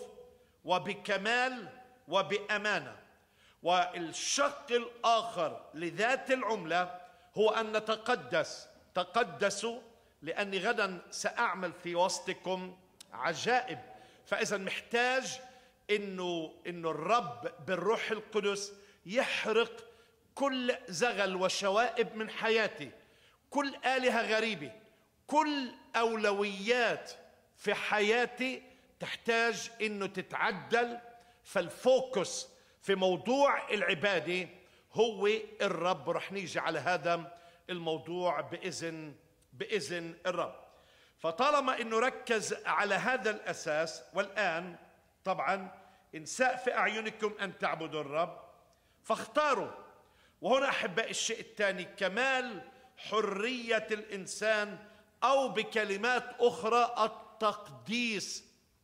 وبكمال وبأمانة. والشق الآخر لذات العملة هو أن نتقدس. تقدسوا لأني غدا سأعمل في وسطكم عجائب. فإذا محتاج إنه الرب بالروح القدس يحرق كل زغل وشوائب من حياتي، كل آلهة غريبة، كل أولويات في حياتي تحتاج إنه تتعدل. فالفوكس في موضوع العبادة هو الرب. رح نيجي على هذا الموضوع بإذن الرب. فطالما إنه ركز على هذا الأساس، والآن طبعا إن ساء في أعينكم أن تعبدوا الرب فاختاروا. وهنا أحبائي الشيء الثاني، كمال حرية الإنسان، أو بكلمات أخرى التقديس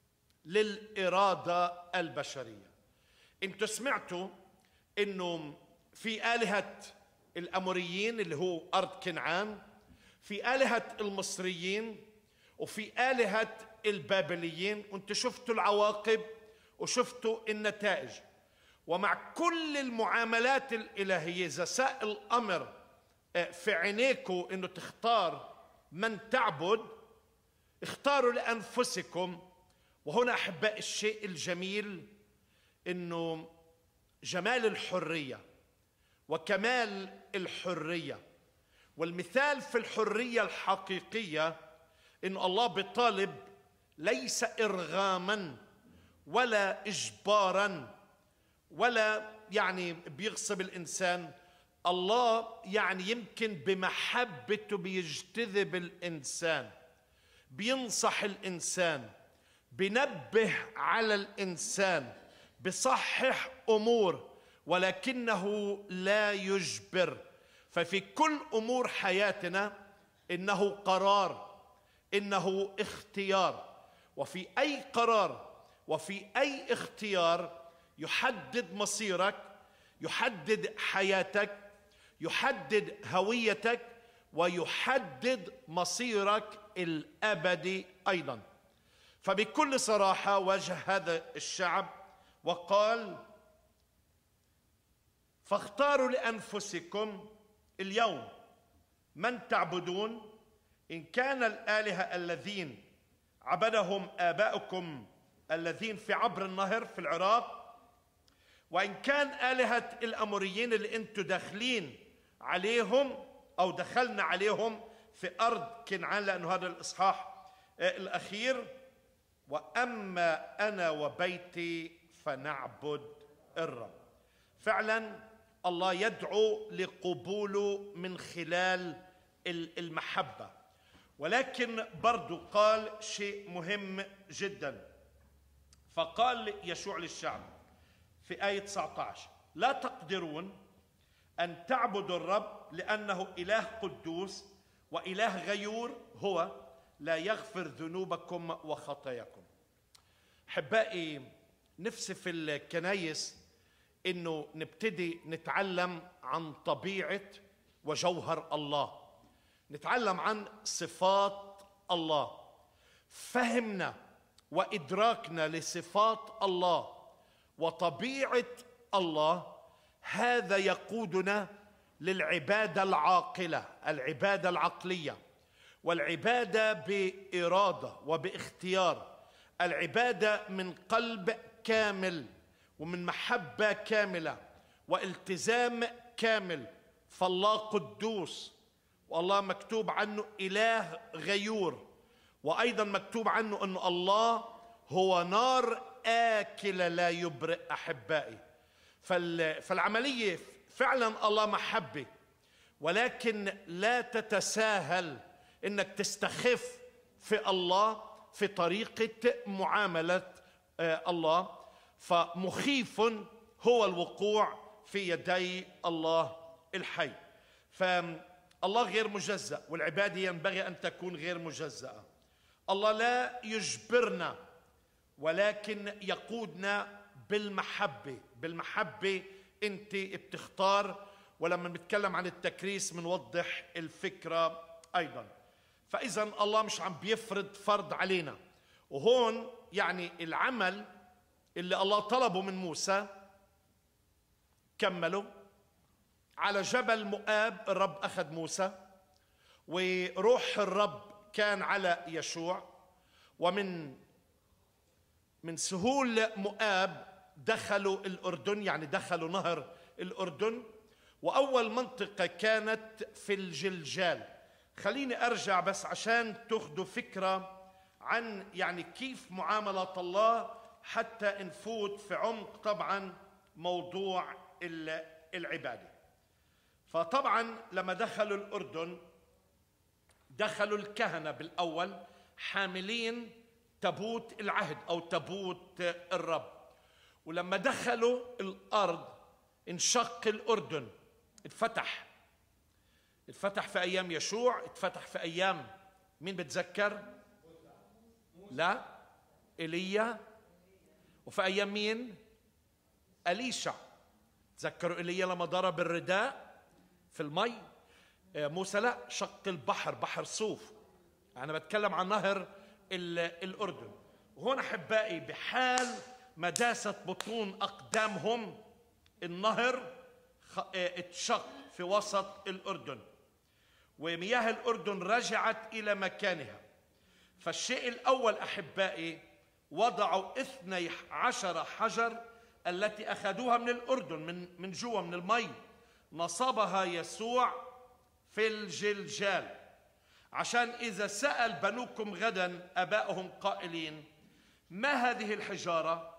للإرادة البشرية. أنتوا سمعتوا أنه في آلهة الأموريين اللي هو أرض كنعان، في آلهة المصريين، وفي آلهة البابليين، وانتوا شفتوا العواقب وشفتوا النتائج. ومع كل المعاملات الإلهية، إذا ساء الأمر في عينيكم أنه تختار من تعبد، اختاروا لأنفسكم. وهنا أحباء الشيء الجميل إنه جمال الحرية وكمال الحرية، والمثال في الحرية الحقيقية إن الله بيطالب ليس إرغاما ولا إجبارا ولا يعني بيغصب الإنسان. الله يعني يمكن بمحبته بيجتذب الإنسان، بينصح الإنسان، بينبه على الإنسان، بيصحح أمور، ولكنه لا يجبر. ففي كل أمور حياتنا إنه قرار، إنه اختيار، وفي أي قرار وفي أي اختيار يحدد مصيرك، يحدد حياتك، يحدد هويتك، ويحدد مصيرك الأبدي أيضا. فبكل صراحة واجه هذا الشعب وقال: فاختاروا لأنفسكم اليوم من تعبدون، إن كان الآلهة الذين عبدهم آباؤكم الذين في عبر النهر في العراق، وإن كان آلهة الأموريين اللي أنتم داخلين عليهم أو دخلنا عليهم في أرض كنعان، لأنه هذا الإصحاح الأخير. وأما أنا وبيتي فنعبد الرب. فعلا الله يدعو لقبوله من خلال المحبة، ولكن برضو قال شيء مهم جدا. فقال يشوع للشعب في آية 19: لا تقدرون أن تعبدوا الرب لأنه إله قدوس وإله غيور، هو لا يغفر ذنوبكم وخطاياكم. أحبائي، نفسي في الكنايس إنه نبتدي نتعلم عن طبيعة وجوهر الله، نتعلم عن صفات الله. فهمنا وإدراكنا لصفات الله وطبيعة الله هذا يقودنا للعبادة العاقلة، العبادة العقلية، والعبادة بإرادة وباختيار، العبادة من قلب كامل ومن محبة كاملة والتزام كامل. فالله قدوس، والله مكتوب عنه إله غيور، وأيضا مكتوب عنه أن الله هو نار آكلة لا يبرئ. أحبائي، فالعملية فعلا الله محبة، ولكن لا تتساهل إنك تستخف في الله في طريقة معاملة الله. فمخيف هو الوقوع في يدي الله الحي. فالله غير مجزأ، والعبادة ينبغي أن تكون غير مجزأة. الله لا يجبرنا، ولكن يقودنا بالمحبة. بالمحبة أنت بتختار، ولما نتكلم عن التكريس منوضح الفكرة أيضا. فإذا الله مش عم بيفرض فرض علينا. وهون يعني العمل اللي الله طلبه من موسى كمله على جبل مؤاب. الرب أخذ موسى، وروح الرب كان على يشوع، ومن سهول مؤاب دخلوا الأردن، يعني دخلوا نهر الأردن، وأول منطقة كانت في الجلجال. خليني أرجع بس عشان تاخدوا فكرة عن يعني كيف معاملة الله، حتى نفوت في عمق طبعا موضوع العبادة. فطبعا لما دخلوا الأردن دخلوا الكهنة بالأول حاملين تابوت العهد أو تابوت الرب، ولما دخلوا الأرض انشق الأردن، اتفتح في أيام يشوع، اتفتح في أيام مين بتذكر؟ لا، إيليا. وفي أيام مين؟ أليشع. تذكروا إيليا لما ضرب الرداء في المي؟ موسى لا، شق البحر، بحر صوف. أنا بتكلم عن نهر الأردن. وهون أحبائي بحال ما داست بطون أقدامهم النهر اتشق في وسط الأردن، ومياه الأردن رجعت إلى مكانها. فالشيء الأول أحبائي وضعوا 12 حجر التي أخذوها من الأردن من جوا من المي نصبها يسوع في الجلجال، عشان إذا سأل بنوكم غدا أبائهم قائلين ما هذه الحجارة،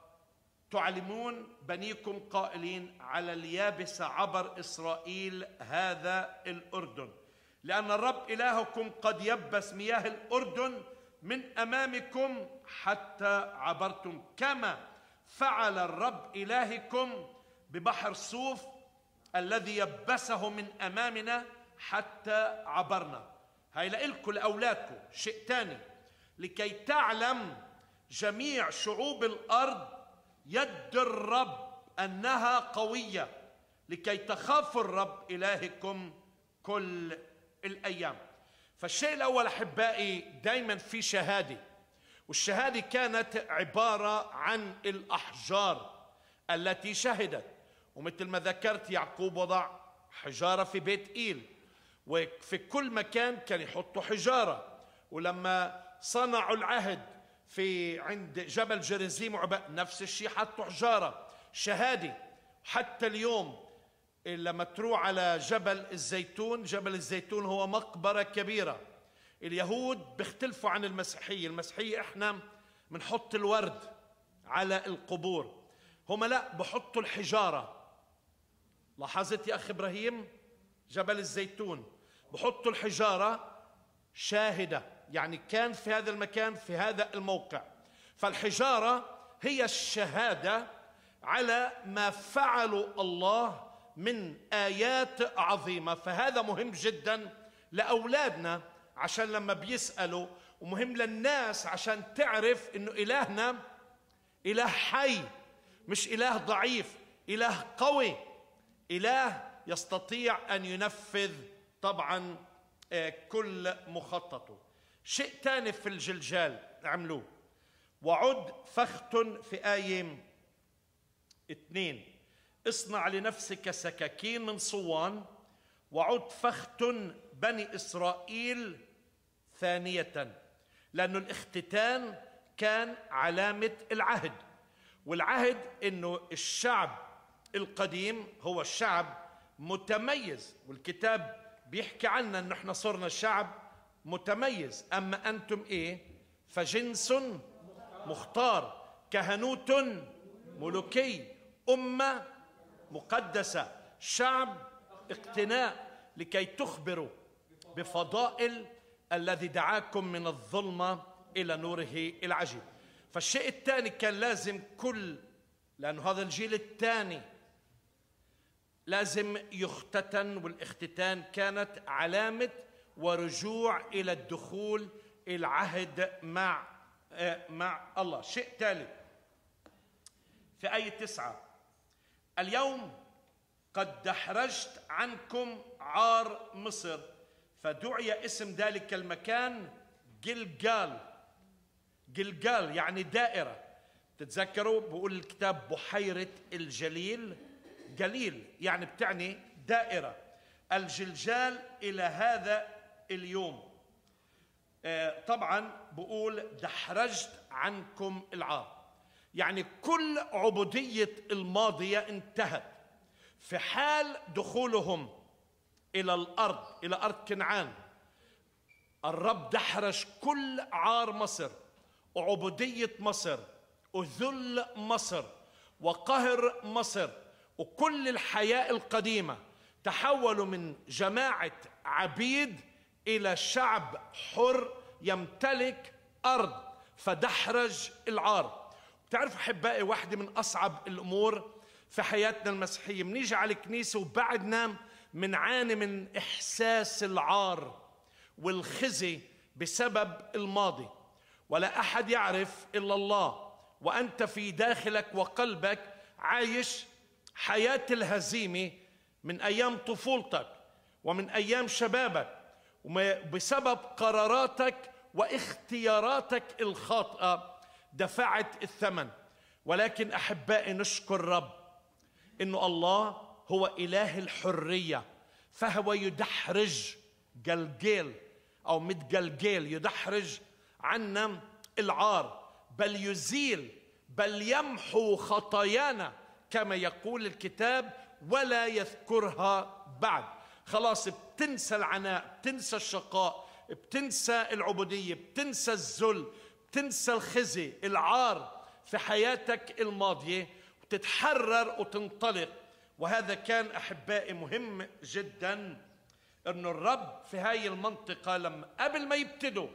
تعلمون بنيكم قائلين على اليابسة عبر إسرائيل هذا الأردن، لأن الرب إلهكم قد يبس مياه الأردن من أمامكم حتى عبرتم، كما فعل الرب إلهكم ببحر صوف الذي يبسه من أمامنا حتى عبرنا. هاي لإلكم لأولادكم. شيء تاني، لكي تعلم جميع شعوب الأرض يد الرب أنها قوية، لكي تخافوا الرب إلهكم كل الأيام. فالشيء الأول أحبائي دايما في شهادة، والشهادة كانت عبارة عن الأحجار التي شهدت. ومثل ما ذكرت يعقوب وضع حجارة في بيت إيل، وفي كل مكان كان يحطوا حجارة. ولما صنعوا العهد في عند جبل جرزيم وعباء نفس الشيء حطوا حجارة شهادة. حتى اليوم لما تروح على جبل الزيتون، جبل الزيتون هو مقبرة كبيرة. اليهود بيختلفوا عن المسيحية، المسيحية احنا بنحط الورد على القبور، هم لا بحطوا الحجارة. لاحظت يا أخي إبراهيم؟ جبل الزيتون بحطوا الحجارة شاهدة، يعني كان في هذا المكان في هذا الموقع. فالحجارة هي الشهادة على ما فعله الله من آيات عظيمة. فهذا مهم جدا لأولادنا عشان لما بيسألوا، ومهم للناس عشان تعرف إنه إلهنا إله حي، مش إله ضعيف، إله قوي، إله يستطيع أن ينفذ طبعا كل مخططه. شيء تاني في الجلجال عملوه، وعد فخت في آية 2 اصنع لنفسك سكاكين من صوان، وعد فخت بني إسرائيل ثانية، لأن الاختتان كان علامة العهد، والعهد إنه الشعب القديم هو الشعب متميز، والكتاب بيحكي عنا إنه احنا صرنا شعب متميز. أما أنتم إيه؟ فجنس مختار، كهنوت ملوكي، أمة مقدسة، شعب اقتناء، لكي تخبروا بفضائل الذي دعاكم من الظلمة إلى نوره العجيب. فالشيء الثاني كان لازم لأنه هذا الجيل الثاني لازم يختتن، والاختتان كانت علامة ورجوع إلى الدخول العهد مع الله. شيء ثالث في آية 9 اليوم قد دحرجت عنكم عار مصر، فدعي اسم ذلك المكان جلجال. جلجال يعني دائرة. تتذكروا بقول الكتاب بحيرة الجليل، جليل يعني بتعني دائرة. الجلجال إلى هذا اليوم طبعا بقول دحرجت عنكم العار، يعني كل عبودية الماضية انتهت. في حال دخولهم إلى الأرض، إلى أرض كنعان، الرب دحرج كل عار مصر وعبودية مصر وذل مصر وقهر مصر وكل الحياة القديمة. تحولوا من جماعة عبيد إلى شعب حر يمتلك أرض، فدحرج العار. بتعرف أحبائي، واحدة من أصعب الأمور في حياتنا المسيحية، منيجي على الكنيسة وبعدنا منعاني من إحساس العار والخزي بسبب الماضي. ولا أحد يعرف إلا الله، وأنت في داخلك وقلبك عايش حياة الهزيمة من أيام طفولتك ومن أيام شبابك، وبسبب قراراتك واختياراتك الخاطئة دفعت الثمن. ولكن أحبائي نشكر رب إنه الله هو إله الحرية، فهو يدحرج جلجيل أو متجلجيل، يدحرج عنا العار، بل يزيل، بل يمحو خطايانا كما يقول الكتاب ولا يذكرها بعد. خلاص بتنسى العناء، بتنسى الشقاء، بتنسى العبودية، بتنسى الذل، بتنسى الخزي العار في حياتك الماضية، وتتحرر وتنطلق. وهذا كان أحبائي مهم جدا، أن الرب في هاي المنطقة لما قبل ما يبتدوا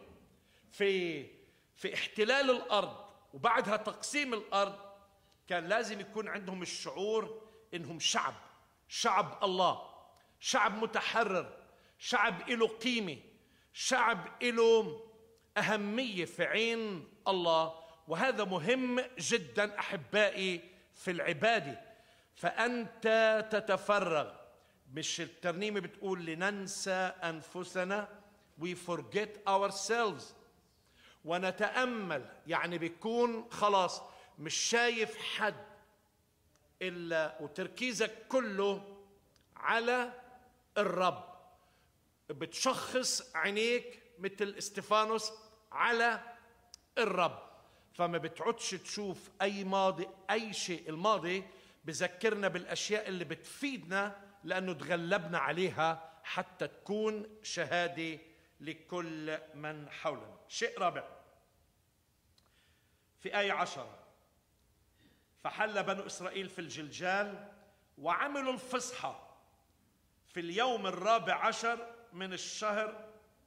في احتلال الأرض وبعدها تقسيم الأرض، كان لازم يكون عندهم الشعور إنهم شعب الله، شعب متحرر، شعب له قيمة، شعب له أهمية في عين الله. وهذا مهم جدا أحبائي في العبادة. فأنت تتفرغ، مش الترنيمة بتقول لننسى أنفسنا we forget ourselves، ونتأمل، يعني بيكون خلاص مش شايف حد إلا وتركيزك كله على الرب، بتشخص عينيك مثل استفانوس على الرب، فما بتعودش تشوف أي ماضي، أي شيء. الماضي بذكرنا بالأشياء اللي بتفيدنا لأنه تغلبنا عليها حتى تكون شهادة لكل من حولنا. شيء رابع في آية 10، فحل بنو إسرائيل في الجلجال وعملوا الفصحى في اليوم 14 من الشهر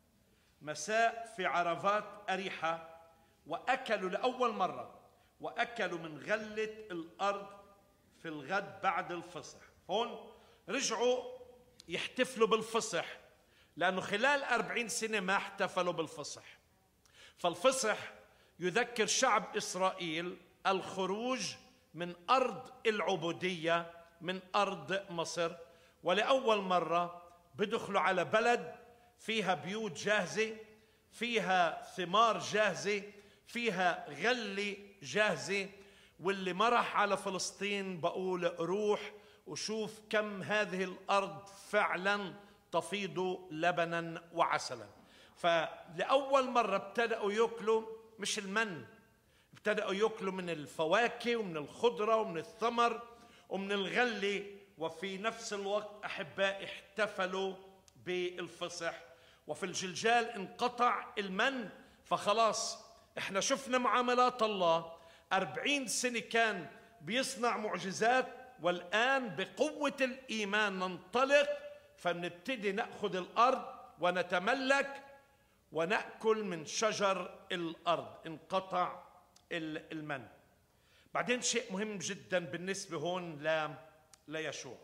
مساء في عرفات أريحة، وأكلوا لأول مرة، وأكلوا من غلة الأرض في الغد بعد الفصح. هون رجعوا يحتفلوا بالفصح، لأنه خلال 40 سنة ما احتفلوا بالفصح. فالفصح يذكر شعب إسرائيل الخروج من أرض العبودية، من أرض مصر، ولأول مرة بدخلوا على بلد فيها بيوت جاهزة، فيها ثمار جاهزة، فيها غلة جاهزة. واللي ما راح على فلسطين بقول روح وشوف كم هذه الأرض فعلا تفيض لبنا وعسلا. فلأول مرة ابتدأوا يأكلوا مش المن، ابتدأوا يأكلوا من الفواكه ومن الخضرة ومن الثمر ومن الغلة. وفي نفس الوقت أحباء احتفلوا بالفصح. وفي الجلجال انقطع المن، فخلاص احنا شفنا معاملات الله. 40 سنة كان بيصنع معجزات، والآن بقوة الإيمان ننطلق، فنبتدي نأخذ الأرض ونتملك ونأكل من شجر الأرض. انقطع المن. بعدين شيء مهم جدا بالنسبة هون ليشوع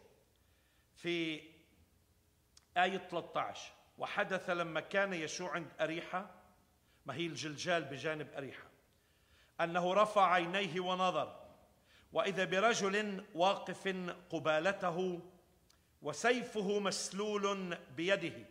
في آية 13، وحدث لما كان يشوع عند أريحة، ما هي الجلجال بجانب أريحة، أنه رفع عينيه ونظر، وإذا برجل واقف قبالته وسيفه مسلول بيده،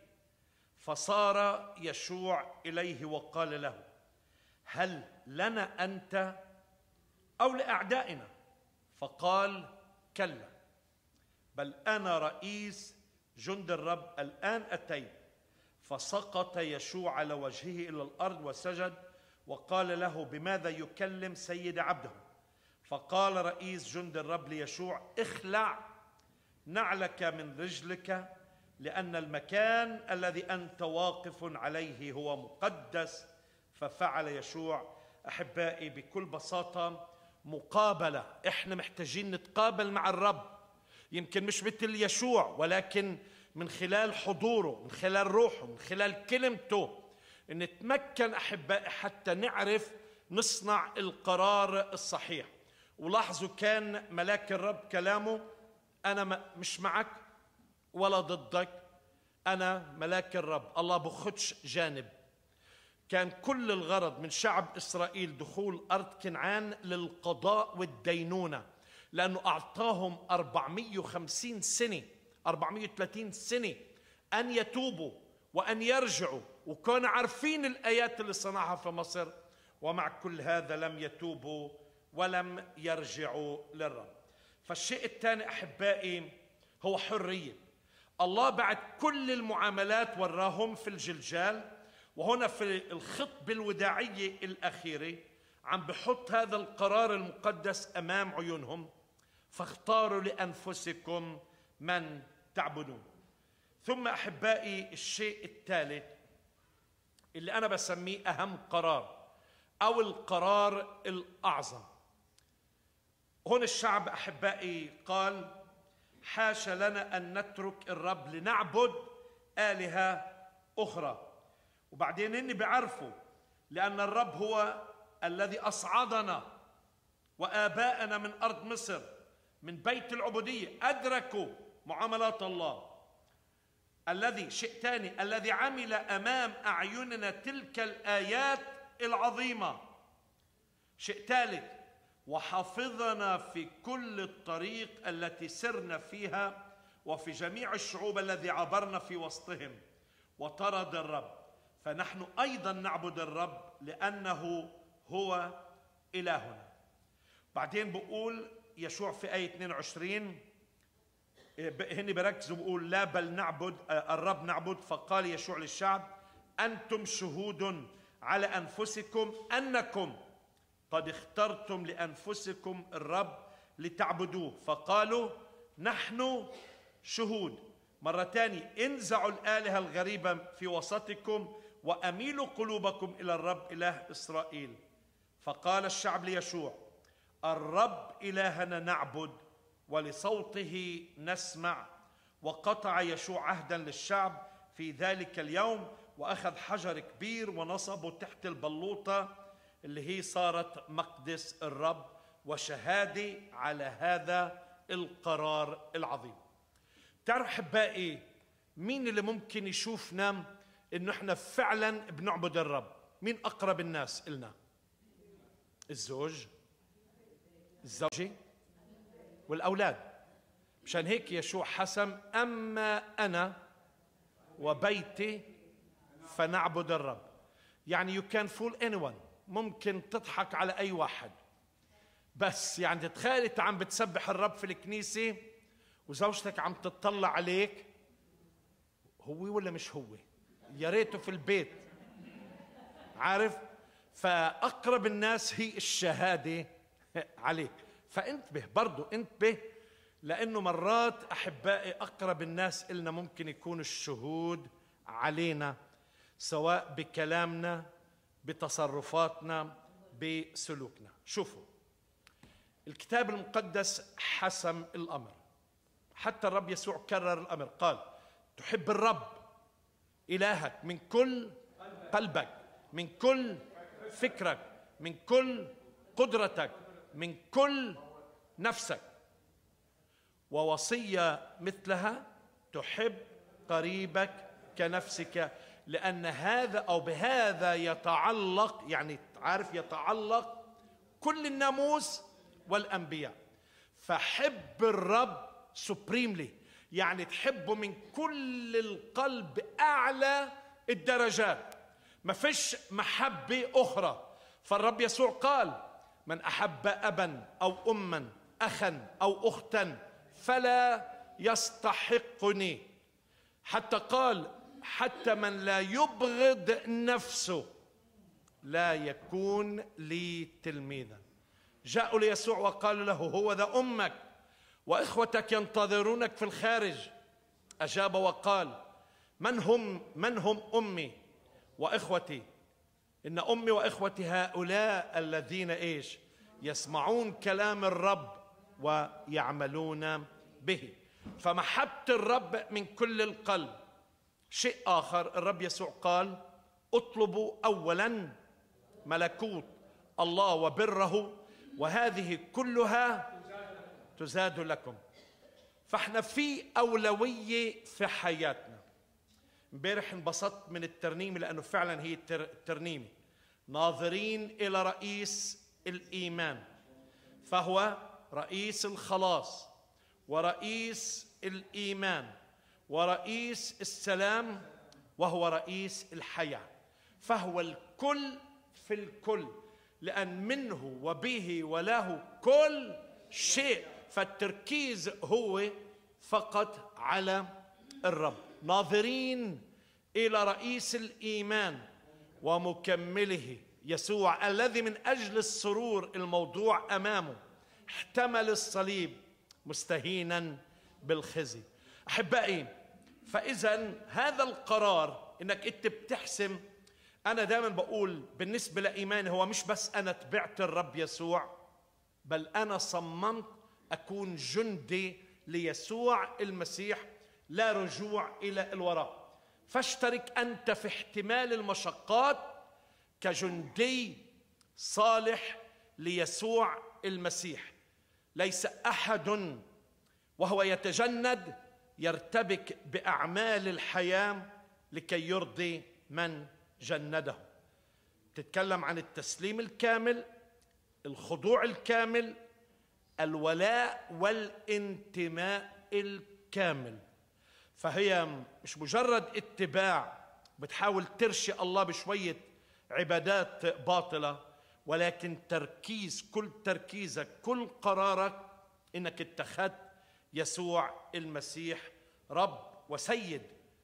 فصار يشوع إليه وقال له: هل لنا أنت أو لأعدائنا؟ فقال: كلا، بل أنا رئيس جند الرب، الآن أتيت. فسقط يشوع على وجهه إلى الأرض وسجد، وقال له: بماذا يكلم سيد عبده؟ فقال رئيس جند الرب ليشوع: اخلع نعلك من رجلك، لأن المكان الذي أنت واقف عليه هو مقدس. ففعل يشوع. أحبائي بكل بساطة مقابلة، إحنا محتاجين نتقابل مع الرب، يمكن مش مثل يشوع، ولكن من خلال حضوره، من خلال روحه، من خلال كلمته نتمكن أحبائي حتى نعرف نصنع القرار الصحيح. ولاحظوا كان ملاك الرب كلامه: أنا مش معك ولا ضدك، أنا ملاك الرب، الله بخدش جانب. كان كل الغرض من شعب إسرائيل دخول أرض كنعان للقضاء والدينونة، لأنه أعطاهم 450 سنة 430 سنة أن يتوبوا وأن يرجعوا، وكانوا عارفين الآيات اللي صنعها في مصر، ومع كل هذا لم يتوبوا ولم يرجعوا للرب. فالشيء الثاني أحبائي هو حرية. الله بعد كل المعاملات وراهم في الجلجال، وهنا في الخطبة الوداعية الأخيرة عم بحط هذا القرار المقدس أمام عيونهم. فاختاروا لأنفسكم من تعبدون. ثم أحبائي الشيء الثالث اللي أنا بسميه أهم قرار أو القرار الأعظم. هنا الشعب أحبائي قال: حاشا لنا أن نترك الرب لنعبد آلهة أخرى. وبعدين إني بعرفوا لأن الرب هو الذي أصعدنا وآباءنا من أرض مصر من بيت العبودية، أدركوا معاملات الله الذي شيء ثاني الذي عمل أمام أعيننا تلك الآيات العظيمة. شيء ثالث: وحفظنا في كل الطريق التي سرنا فيها وفي جميع الشعوب الذي عبرنا في وسطهم، وطرد الرب. فنحن أيضا نعبد الرب لأنه هو إلهنا. بعدين بقول يشوع في آية 22 هني بركزوا بقول: لا بل نعبد الرب نعبد. فقال يشوع للشعب: أنتم شهود على أنفسكم أنكم قد اخترتم لأنفسكم الرب لتعبدوه. فقالوا: نحن شهود. مرة تانية: انزعوا الآلهة الغريبة في وسطكم وأميلوا قلوبكم إلى الرب إله إسرائيل. فقال الشعب ليشوع: الرب إلهنا نعبد ولصوته نسمع. وقطع يشوع عهدا للشعب في ذلك اليوم، وأخذ حجر كبير ونصبه تحت البلوطة اللي هي صارت مقدس الرب، وشهادة على هذا القرار العظيم. تعرف أحبائي مين اللي ممكن يشوفنا إنه إحنا فعلا بنعبد الرب؟ مين أقرب الناس إلنا؟ الزوج، الزوجة، والأولاد. مشان هيك يشوع حسم: أما أنا وبيتي فنعبد الرب. يعني you can fool anyone، ممكن تضحك على أي واحد، بس يعني تتخيل أنت عم بتسبح الرب في الكنيسة وزوجتك عم تطلع عليك، هو ولا مش هو؟ يا ريته في البيت، عارف؟ فأقرب الناس هي الشهادة عليك. فانتبه برضو، انتبه، لأنه مرات أحبائي أقرب الناس إلنا ممكن يكونوا الشهود علينا، سواء بكلامنا، بتصرفاتنا، بسلوكنا. شوفوا الكتاب المقدس حسم الأمر، حتى الرب يسوع كرر الأمر، قال: تحب الرب إلهك من كل قلبك، من كل فكرك، من كل قدرتك، من كل نفسك. ووصية مثلها: تحب قريبك كنفسك، لأن هذا أو بهذا يتعلق، يعني عارف، يتعلق كل الناموس والأنبياء. فحب الرب سوبريملي، يعني تحبه من كل القلب، أعلى الدرجات، ما فيش محبة أخرى. فالرب يسوع قال: من أحب أبا أو أما أخا أو أختا فلا يستحقني. حتى قال: حتى من لا يبغض نفسه لا يكون لي تلميذا. جاءوا ليسوع وقالوا له: هو ذا أمك وإخوتك ينتظرونك في الخارج. أجاب وقال: من هم أمي وإخوتي؟ إن أمي وإخوتي هؤلاء الذين إيش؟ يسمعون كلام الرب ويعملون به. فمحبة الرب من كل القلب. شيء آخر، الرب يسوع قال: اطلبوا أولا ملكوت الله وبره وهذه كلها تزاد لكم. فاحنا في أولوية في حياتنا. امبارح انبسطت من الترنيمة لأنه فعلا هي الترنيمة: ناظرين إلى رئيس الإيمان، فهو رئيس الخلاص ورئيس الإيمان ورئيس السلام وهو رئيس الحياة، فهو الكل في الكل، لأن منه وبه وله كل شيء. فالتركيز هو فقط على الرب. ناظرين إلى رئيس الإيمان ومكمله يسوع، الذي من أجل السرور الموضوع أمامه احتمل الصليب مستهينا بالخزي. أحبائي، فإذا هذا القرار إنك أنت بتحسم. أنا دائما بقول بالنسبة لإيماني هو مش بس أنا تبعت الرب يسوع، بل أنا صممت أكون جندي ليسوع المسيح، لا رجوع إلى الوراء. فاشترك أنت في احتمال المشقات كجندي صالح ليسوع المسيح. ليس أحد وهو يتجند يرتبك بأعمال الحياة لكي يرضي من جنده. تتكلم عن التسليم الكامل، الخضوع الكامل، الولاء والانتماء الكامل. فهي مش مجرد اتباع بتحاول ترشي الله بشوية عبادات باطلة، ولكن تركيز، كل تركيزك، كل قرارك انك اتخذت يسوع المسيح رب وسيد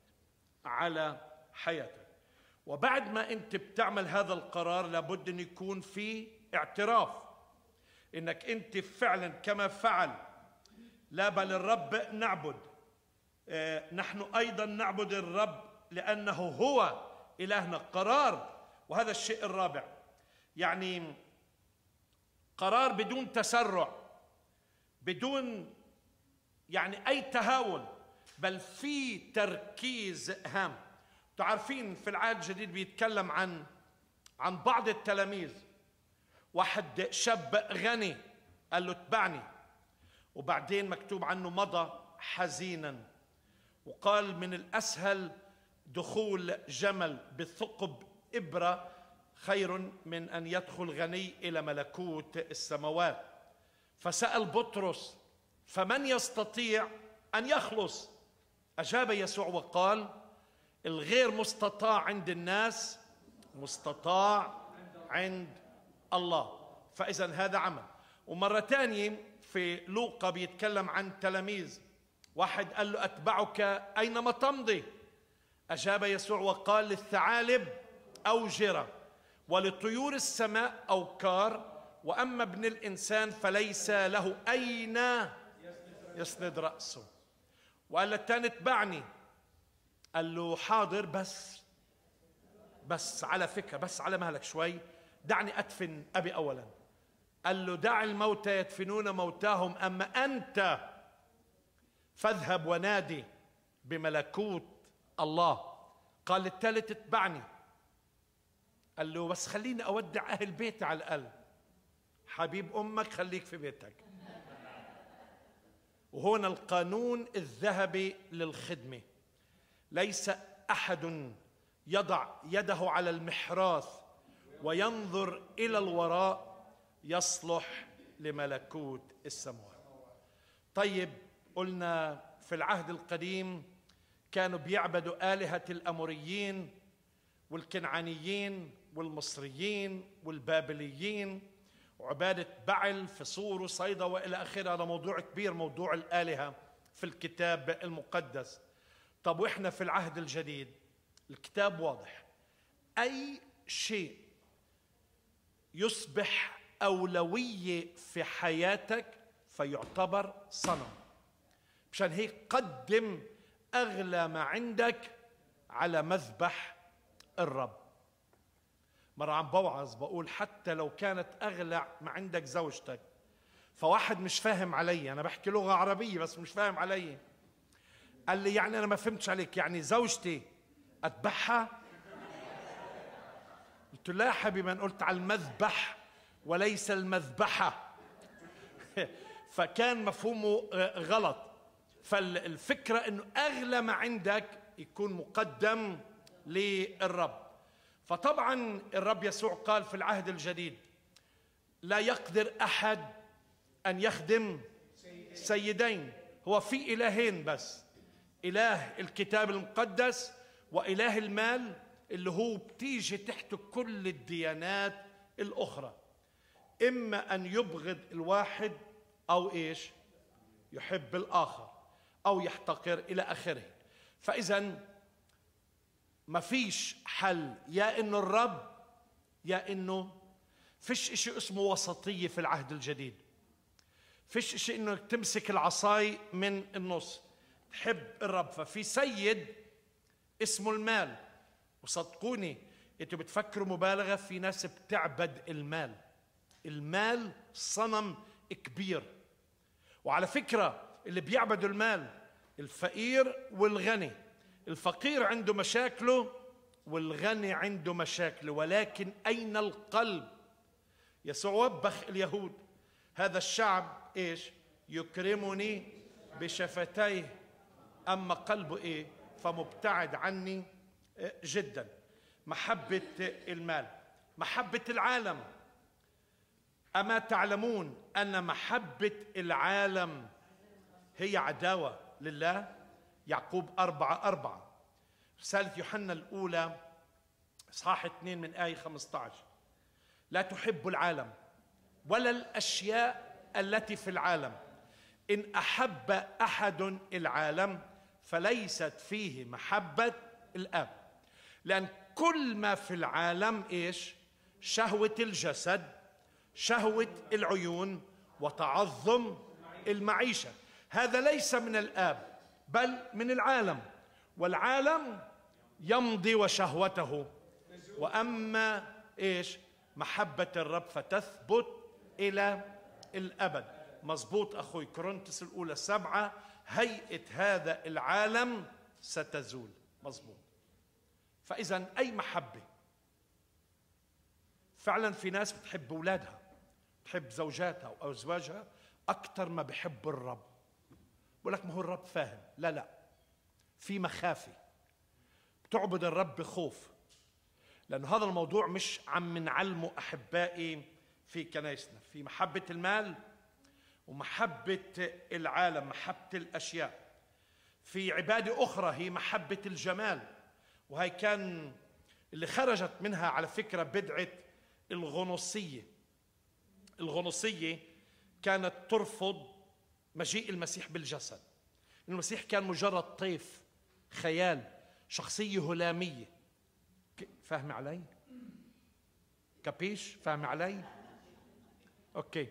على حياتك. وبعد ما انت بتعمل هذا القرار لابد ان يكون في اعتراف انك انت فعلا كما فعل لا بل الرب نعبد، نحن ايضا نعبد الرب لانه هو الهنا. قرار. وهذا الشيء الرابع، يعني قرار بدون تسرع، بدون يعني اي تهاون، بل في تركيز هام. تعرفين في العهد الجديد بيتكلم عن بعض التلاميذ. واحد شاب غني قال له اتبعني، وبعدين مكتوب عنه مضى حزينا وقال من الأسهل دخول جمل بثقب إبرة خير من أن يدخل غني إلى ملكوت السماوات. فسأل بطرس فمن يستطيع أن يخلص؟ أجاب يسوع وقال الغير مستطاع عند الناس مستطاع عند الله. فإذا هذا عمل. ومرة تانية في لوقا بيتكلم عن تلاميذ، واحد قال له أتبعك أينما تمضي. أجاب يسوع وقال للثعالب أوجرة ولطيور السماء أوكار، وأما ابن الإنسان فليس له أين يسند رأسه. وقال للتاني اتبعني، قال له حاضر بس على فكرة، بس على مهلك شوي، دعني أدفن أبي أولا. قال له دع الموتى يدفنون موتاهم، أما أنت فاذهب ونادي بملكوت الله. قال للثالث اتبعني، قال له بس خليني أودع أهل بيتي على الأقل. حبيب أمك خليك في بيتك. وهنا القانون الذهبي للخدمة، ليس أحد يضع يده على المحراث وينظر إلى الوراء يصلح لملكوت السماوات. طيب، قلنا في العهد القديم كانوا بيعبدوا آلهة الأموريين والكنعانيين والمصريين والبابليين، وعبادة بعل في صور وصيدا وإلى آخره. هذا موضوع كبير، موضوع الآلهة في الكتاب المقدس. طب وإحنا في العهد الجديد الكتاب واضح، أي شيء يصبح أولوية في حياتك فيعتبر صنم. مشان هيك قدم أغلى ما عندك على مذبح الرب. مرة عم بوعظ بقول حتى لو كانت أغلى ما عندك زوجتك، فواحد مش فاهم علي، أنا بحكي لغة عربية بس مش فاهم علي، قال لي يعني أنا ما فهمتش عليك، يعني زوجتي أذبحها؟ قلت لا يا حبيبي، أنا قلت على المذبح وليس المذبحة. فكان مفهومه غلط. فالفكرة أنه أغلى ما عندك يكون مقدم للرب. فطبعا الرب يسوع قال في العهد الجديد لا يقدر أحد أن يخدم سيدين. هو في إلهين بس، إله الكتاب المقدس وإله المال اللي هو بتيجي تحته كل الديانات الأخرى. إما أن يبغض الواحد أو إيش يحب الآخر أو يحتقر إلى آخره. فإذا ما فيش حل، يا إنه الرب يا إنه فيش إشي اسمه وسطية في العهد الجديد. فيش شيء انك تمسك العصاي من النص، تحب الرب. ففي سيد اسمه المال، وصدقوني انتوا بتفكروا مبالغة، في ناس بتعبد المال. المال صنم كبير. وعلى فكرة اللي بيعبدوا المال الفقير والغني، الفقير عنده مشاكله والغني عنده مشاكله، ولكن أين القلب؟ يسوع وبخ اليهود، هذا الشعب إيش؟ يكرمني بشفتيه، أما قلبه إيه؟ فمبتعد عني جدا. محبة المال، محبة العالم. أما تعلمون أن محبة العالم هي عداوة لله؟ يعقوب 4:4. رسالة يوحنا الأولى إصحاح 2 من آية 15: لا تحب العالم ولا الأشياء التي في العالم. إن أحب أحد العالم فليست فيه محبة الآب. لأن كل ما في العالم إيش؟ شهوة الجسد، شهوة العيون، وتعظم المعيشة. هذا ليس من الآب بل من العالم، والعالم يمضي وشهوته، وأما إيش؟ محبة الرب فتثبت إلى الأبد. مظبوط أخوي، كورنثوس الأولى 7: هيئة هذا العالم ستزول. مظبوط. فإذا أي محبة. فعلا في ناس بتحب أولادها، بتحب زوجاتها أو أزواجها أكثر ما بحب الرب. بقول لك ما هو الرب فاهم. لا لا، في مخافة، بتعبد الرب بخوف، لأن هذا الموضوع مش عم نعلمه أحبائي في كنايسنا. في محبة المال ومحبة العالم، محبة الأشياء. في عبادة أخرى هي محبة الجمال، وهي كان اللي خرجت منها على فكرة بدعة الغنوصية. الغنوصية كانت ترفض مجيء المسيح بالجسد. المسيح كان مجرد طيف، خيال، شخصية هلامية. فاهم علي؟ كابيش؟ فاهم علي؟ اوكي.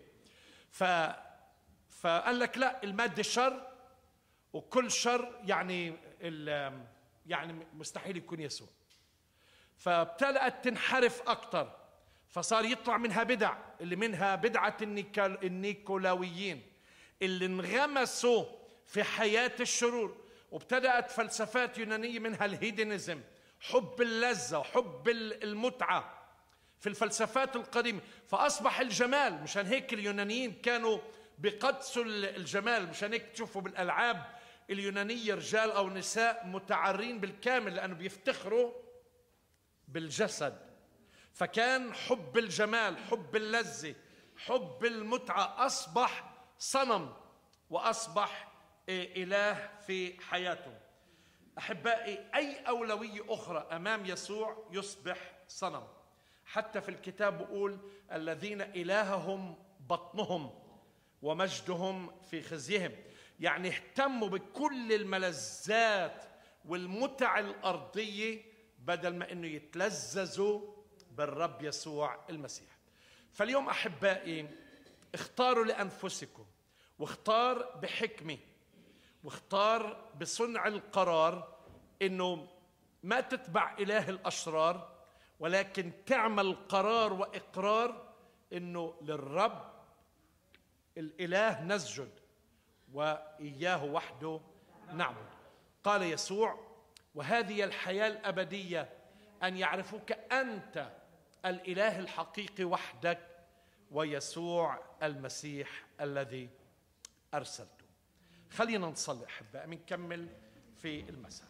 فقال لك لا، المادة شر، وكل شر يعني مستحيل يكون يسوع. فابتدأت تنحرف أكتر، فصار يطلع منها بدع، اللي منها بدعة النيكولاويين اللي انغمسوا في حياة الشرور. وابتدأت فلسفات يونانية منها الهيدينيزم، حب اللذة وحب المتعة في الفلسفات القديمة. فأصبح الجمال، مشان هيك اليونانيين كانوا بقدسوا الجمال. مشان هيك تشوفوا بالألعاب اليونانية رجال أو نساء متعرين بالكامل، لأنه بيفتخروا بالجسد. فكان حب الجمال، حب اللذة، حب المتعة أصبح صنم، وأصبح إله في حياتهم. أحبائي، أي أولوية أخرى أمام يسوع يصبح صنم. حتى في الكتاب بقول: الذين إلههم بطنهم ومجدهم في خزيهم. يعني اهتموا بكل الملذات والمتع الأرضية بدل ما أنه يتلذذوا بالرب يسوع المسيح. فاليوم أحبائي، اختاروا لأنفسكم، واختار بحكمة، واختار بصنع القرار أنه ما تتبع إله الأشرار، ولكن تعمل قرار وإقرار أنه للرب الإله نسجد وإياه وحده نعبد. قال يسوع: وهذه الحياة الأبدية أن يعرفوك أنت الإله الحقيقي وحدك، ويسوع المسيح الذي أرسلته. خلينا نصلي أحبائي، بنكمل في المساء.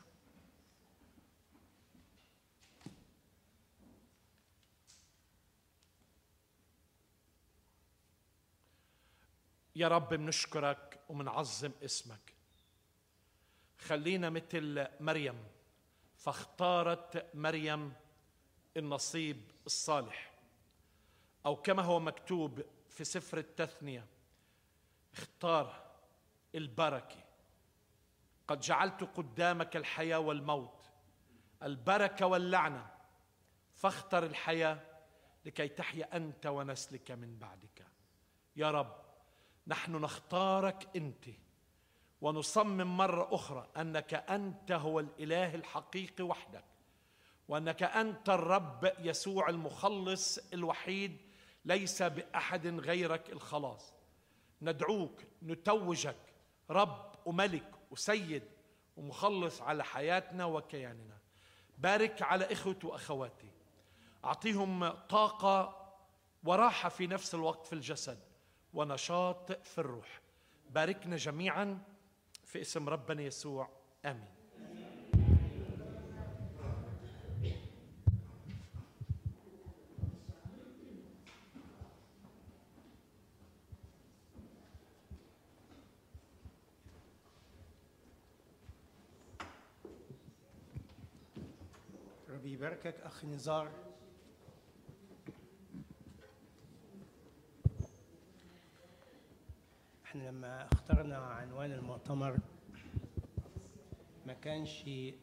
يا رب بنشكرك ومنعظم اسمك. خلينا مثل مريم، فاختارت مريم النصيب الصالح، أو كما هو مكتوب في سفر التثنية: اختار البركة. قد جعلت قدامك الحياة والموت، البركة واللعنة، فاختر الحياة لكي تحيا أنت ونسلك من بعدك. يا رب نحن نختارك أنت، ونصمم مرة أخرى أنك أنت هو الإله الحقيقي وحدك، وأنك أنت الرب يسوع المخلص الوحيد، ليس بأحد غيرك الخلاص. ندعوك نتوجك رب وملك وسيد ومخلص على حياتنا وكياننا. بارك على إخوتي وأخواتي، أعطيهم طاقة وراحة في نفس الوقت في الجسد ونشاط في الروح. باركنا جميعا في اسم ربنا يسوع، آمين. ربي يباركك أخ نزار. احنا لما اخترنا عنوان المؤتمر ما كانش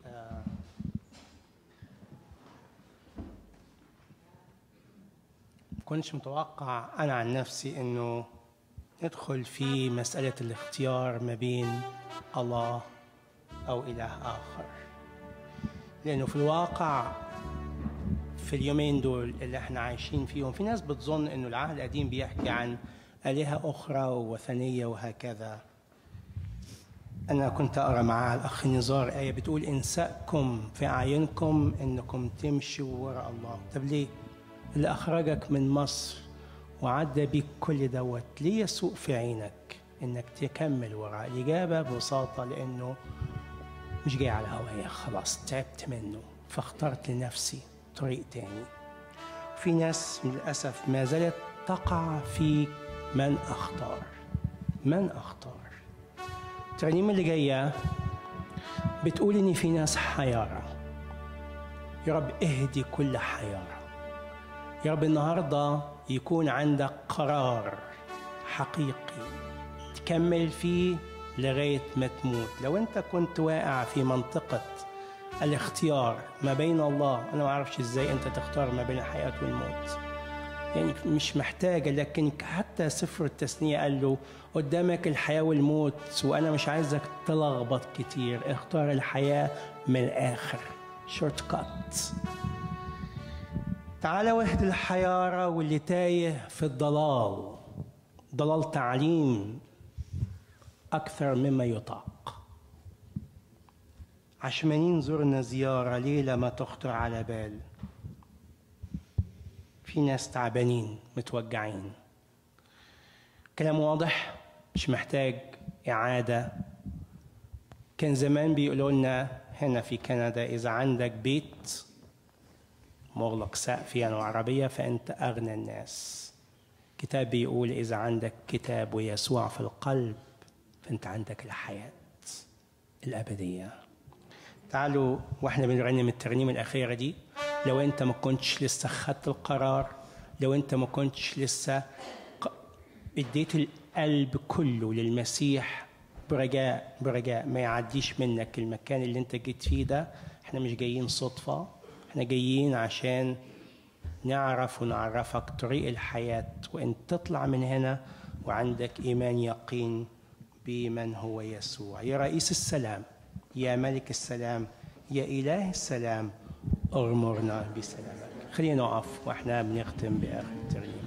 كنتش متوقع أنا عن نفسي إنه ندخل في مسألة الاختيار ما بين الله أو إله آخر، لأنه في الواقع في اليومين دول اللي احنا عايشين فيهم في ناس بتظن إنه العهد القديم بيحكي عن آلهة أخرى ووثنية وهكذا. أنا كنت أقرأ مع الأخ نزار آية بتقول إنساءكم في أعينكم إنكم تمشوا وراء الله. طب ليه؟ اللي أخرجك من مصر وعدى بيك كل دوت ليه يسوء في عينك إنك تكمل وراء؟ الإجابة ببساطة لأنه مش جاي على هواية، خلاص تعبت منه فاخترت لنفسي طريق تاني. في ناس للأسف ما زالت تقع في من أختار. من أختار. الترنيمة اللي جاية بتقول إن في ناس حيارة. يا رب اهدي كل حيارة. يا رب النهاردة يكون عندك قرار حقيقي تكمل فيه لغاية ما تموت. لو أنت كنت واقع في منطقة الاختيار ما بين الله، أنا ما أعرفش إزاي أنت تختار ما بين الحياة والموت، يعني مش محتاجة. لكن حتى سفر التثنية قال له قدامك الحياة والموت وأنا مش عايزك تلخبط كتير، اختار الحياة من الآخر، شورت كات. تعالى واهد الحيارة واللي تايه في الضلال، ضلال تعليم أكثر مما يطاق. عشمانين زرنا زيارة ليلة ما تخطر على بال. في ناس تعبانين متوجعين. كلام واضح مش محتاج إعادة. كان زمان بيقولوا لنا هنا في كندا إذا عندك بيت مغلق سقف يعني وعربية فأنت أغنى الناس. كتاب بيقول إذا عندك كتاب ويسوع في القلب فأنت عندك الحياة الأبدية. تعالوا وإحنا بنرنم الترنيمة الأخيرة دي، لو أنت ما كنتش لسه خدت القرار، لو أنت ما كنتش لسه اديت القلب كله للمسيح برجاء ما يعديش منك المكان اللي أنت جيت فيه ده. إحنا مش جايين صدفة، إحنا جايين عشان نعرف ونعرفك طريق الحياة، وأن تطلع من هنا وعندك إيمان يقين بمن هو يسوع. يا رئيس السلام، يا ملك السلام، يا إله السلام، أغمرنا بسلامك. خلينا نقف وإحنا بنختم بآخر الترنيمة.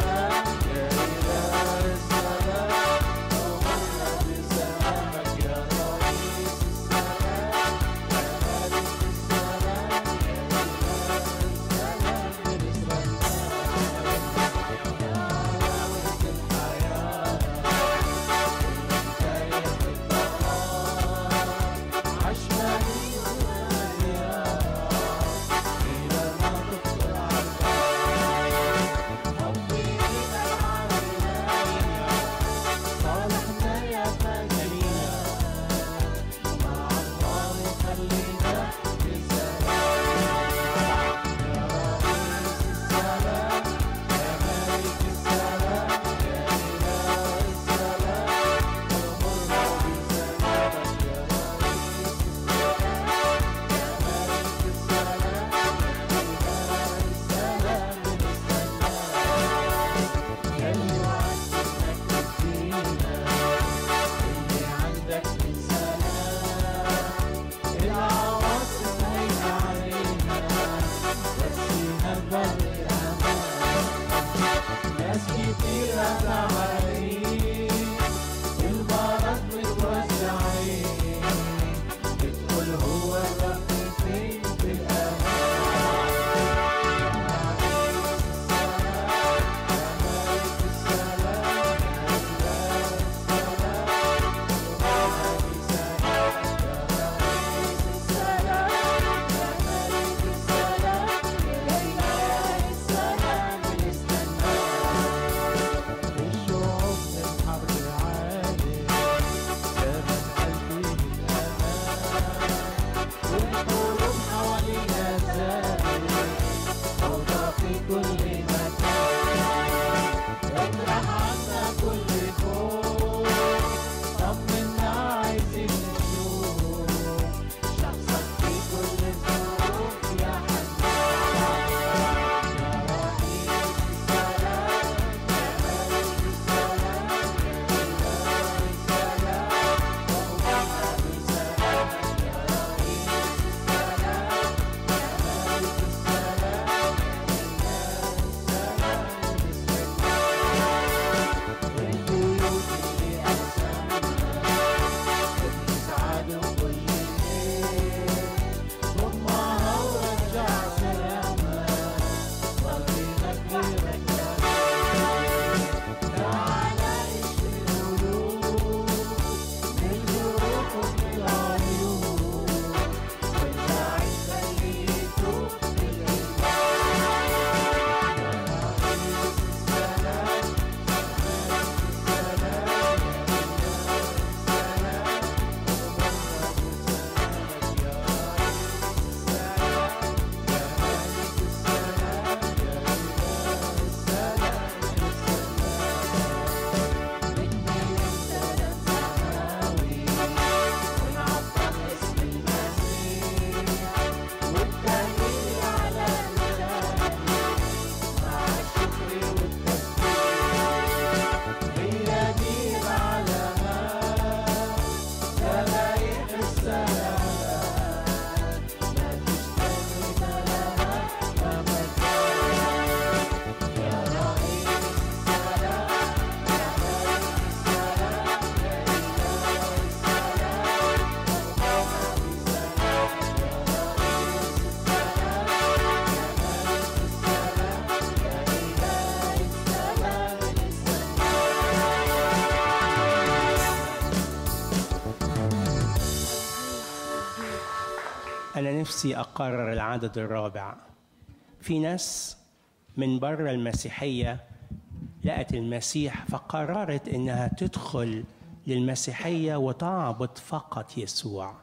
يا أنا نفسي أقرر العدد الرابع. في ناس من بره المسيحية لقت المسيح فقررت إنها تدخل للمسيحية وتعبد فقط يسوع.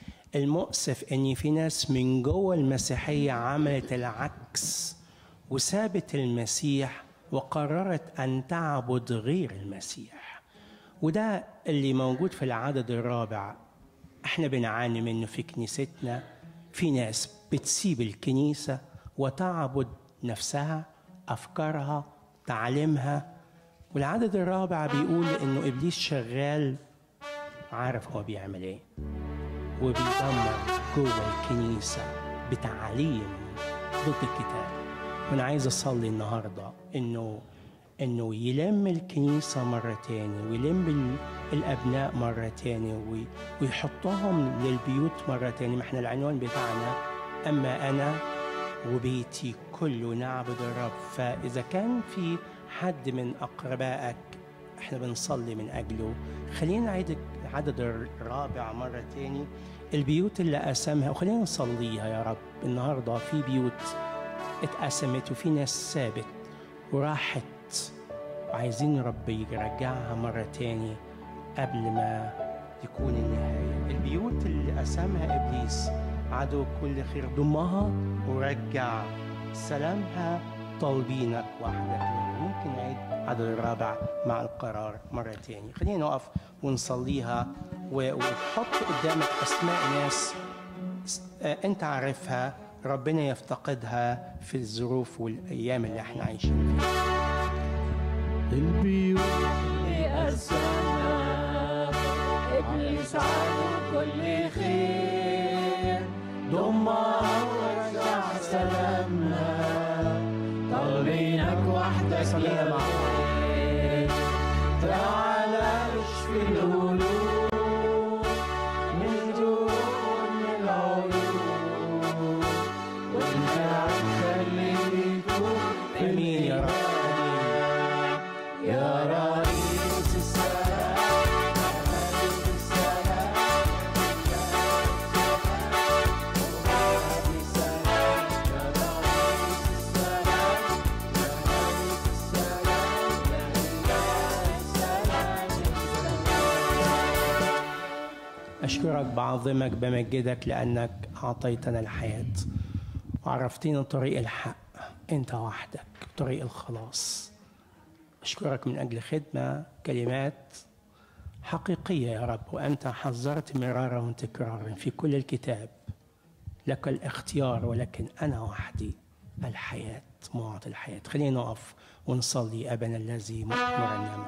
المؤسف إن في ناس من جوه المسيحية عملت العكس وسابت المسيح وقررت أن تعبد غير المسيح، وده اللي موجود في العدد الرابع. احنا بنعاني منه في كنيستنا. في ناس بتسيب الكنيسة وتعبد نفسها، أفكارها، تعليمها. والعدد الرابع بيقول إنه إبليس شغال عارف هو بيعمل إيه، وبيدمر جوه الكنيسة بتعليم ضد الكتاب. وأنا عايز أصلي النهاردة إنه يلم الكنيسة مرة تاني، ويلم الأبناء مرة تاني، ويحطهم للبيوت مرة تاني. ما احنا العنوان بتاعنا أما أنا وبيتي كله نعبد الرب. فإذا كان في حد من أقربائك احنا بنصلي من أجله، خلينا نعيد العدد الرابع مرة تاني، البيوت اللي قسمها، وخلينا نصليها يا رب. النهاردة في بيوت اتقسمت وفي ناس سابت وراحت، وعايزين رب يرجعها مرة تاني قبل ما يكون النهاية. البيوت اللي قسمها إبليس عدو كل خير، ضمها ورجع سلامها، طالبينك وحدك. ممكن نعيد العدد الرابع مع القرار مرة تاني. خلينا نقف ونصليها، وتحط قدامك أسماء ناس أنت عارفها ربنا يفتقدها في الظروف والأيام اللي احنا عايشين فيها. البيوت اللي قسمها إبليس عدو كل خير، ضمها ورجع سلامها، طالبينك وحدك يا أشكرك بعظمك بمجدك لأنك أعطيتنا الحياة وعرفتينا طريق الحق، أنت وحدك طريق الخلاص. أشكرك من أجل خدمة كلمات حقيقية يا رب، وأنت حذرت مرارا وتكرارا في كل الكتاب لك الاختيار، ولكن أنا وحدي الحياة، معطي الحياة. خلينا نقف ونصلي. أبنا الذي مرنما.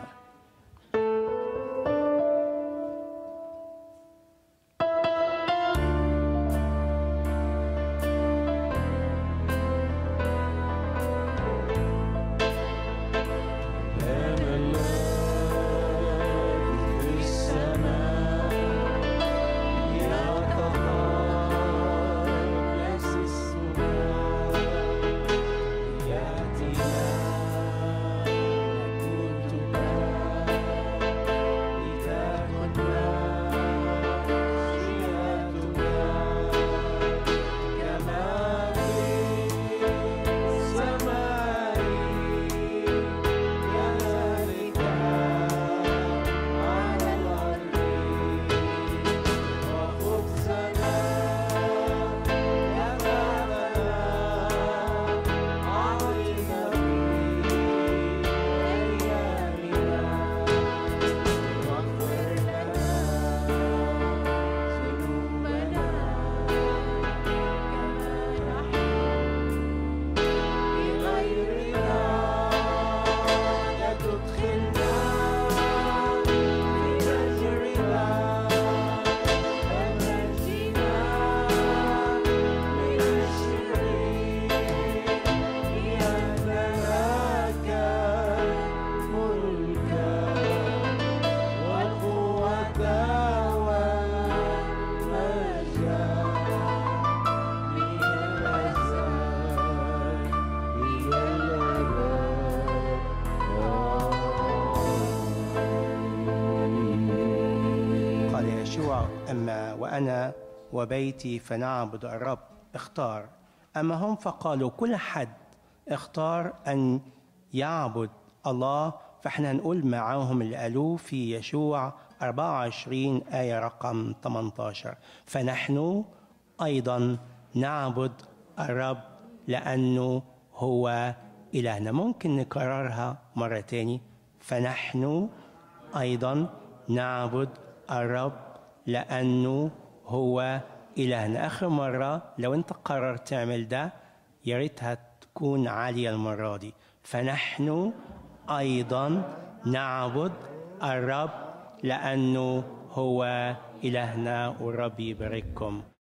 أما وأنا وبيتي فنعبد الرب. اختار. أما هم فقالوا كل حد اختار أن يعبد الله، فإحنا هنقول معاهم اللي قالوه في يشوع 24 آية رقم 18: فنحن أيضا نعبد الرب لأنه هو إلهنا. ممكن نكررها مرة تاني: فنحن أيضا نعبد الرب لأنه هو إلهنا. آخر مرة لو أنت قررت تعمل ده يا ريتها تكون عالية المرة دي: فنحن أيضا نعبد الرب لأنه هو إلهنا. والرب يبارككم.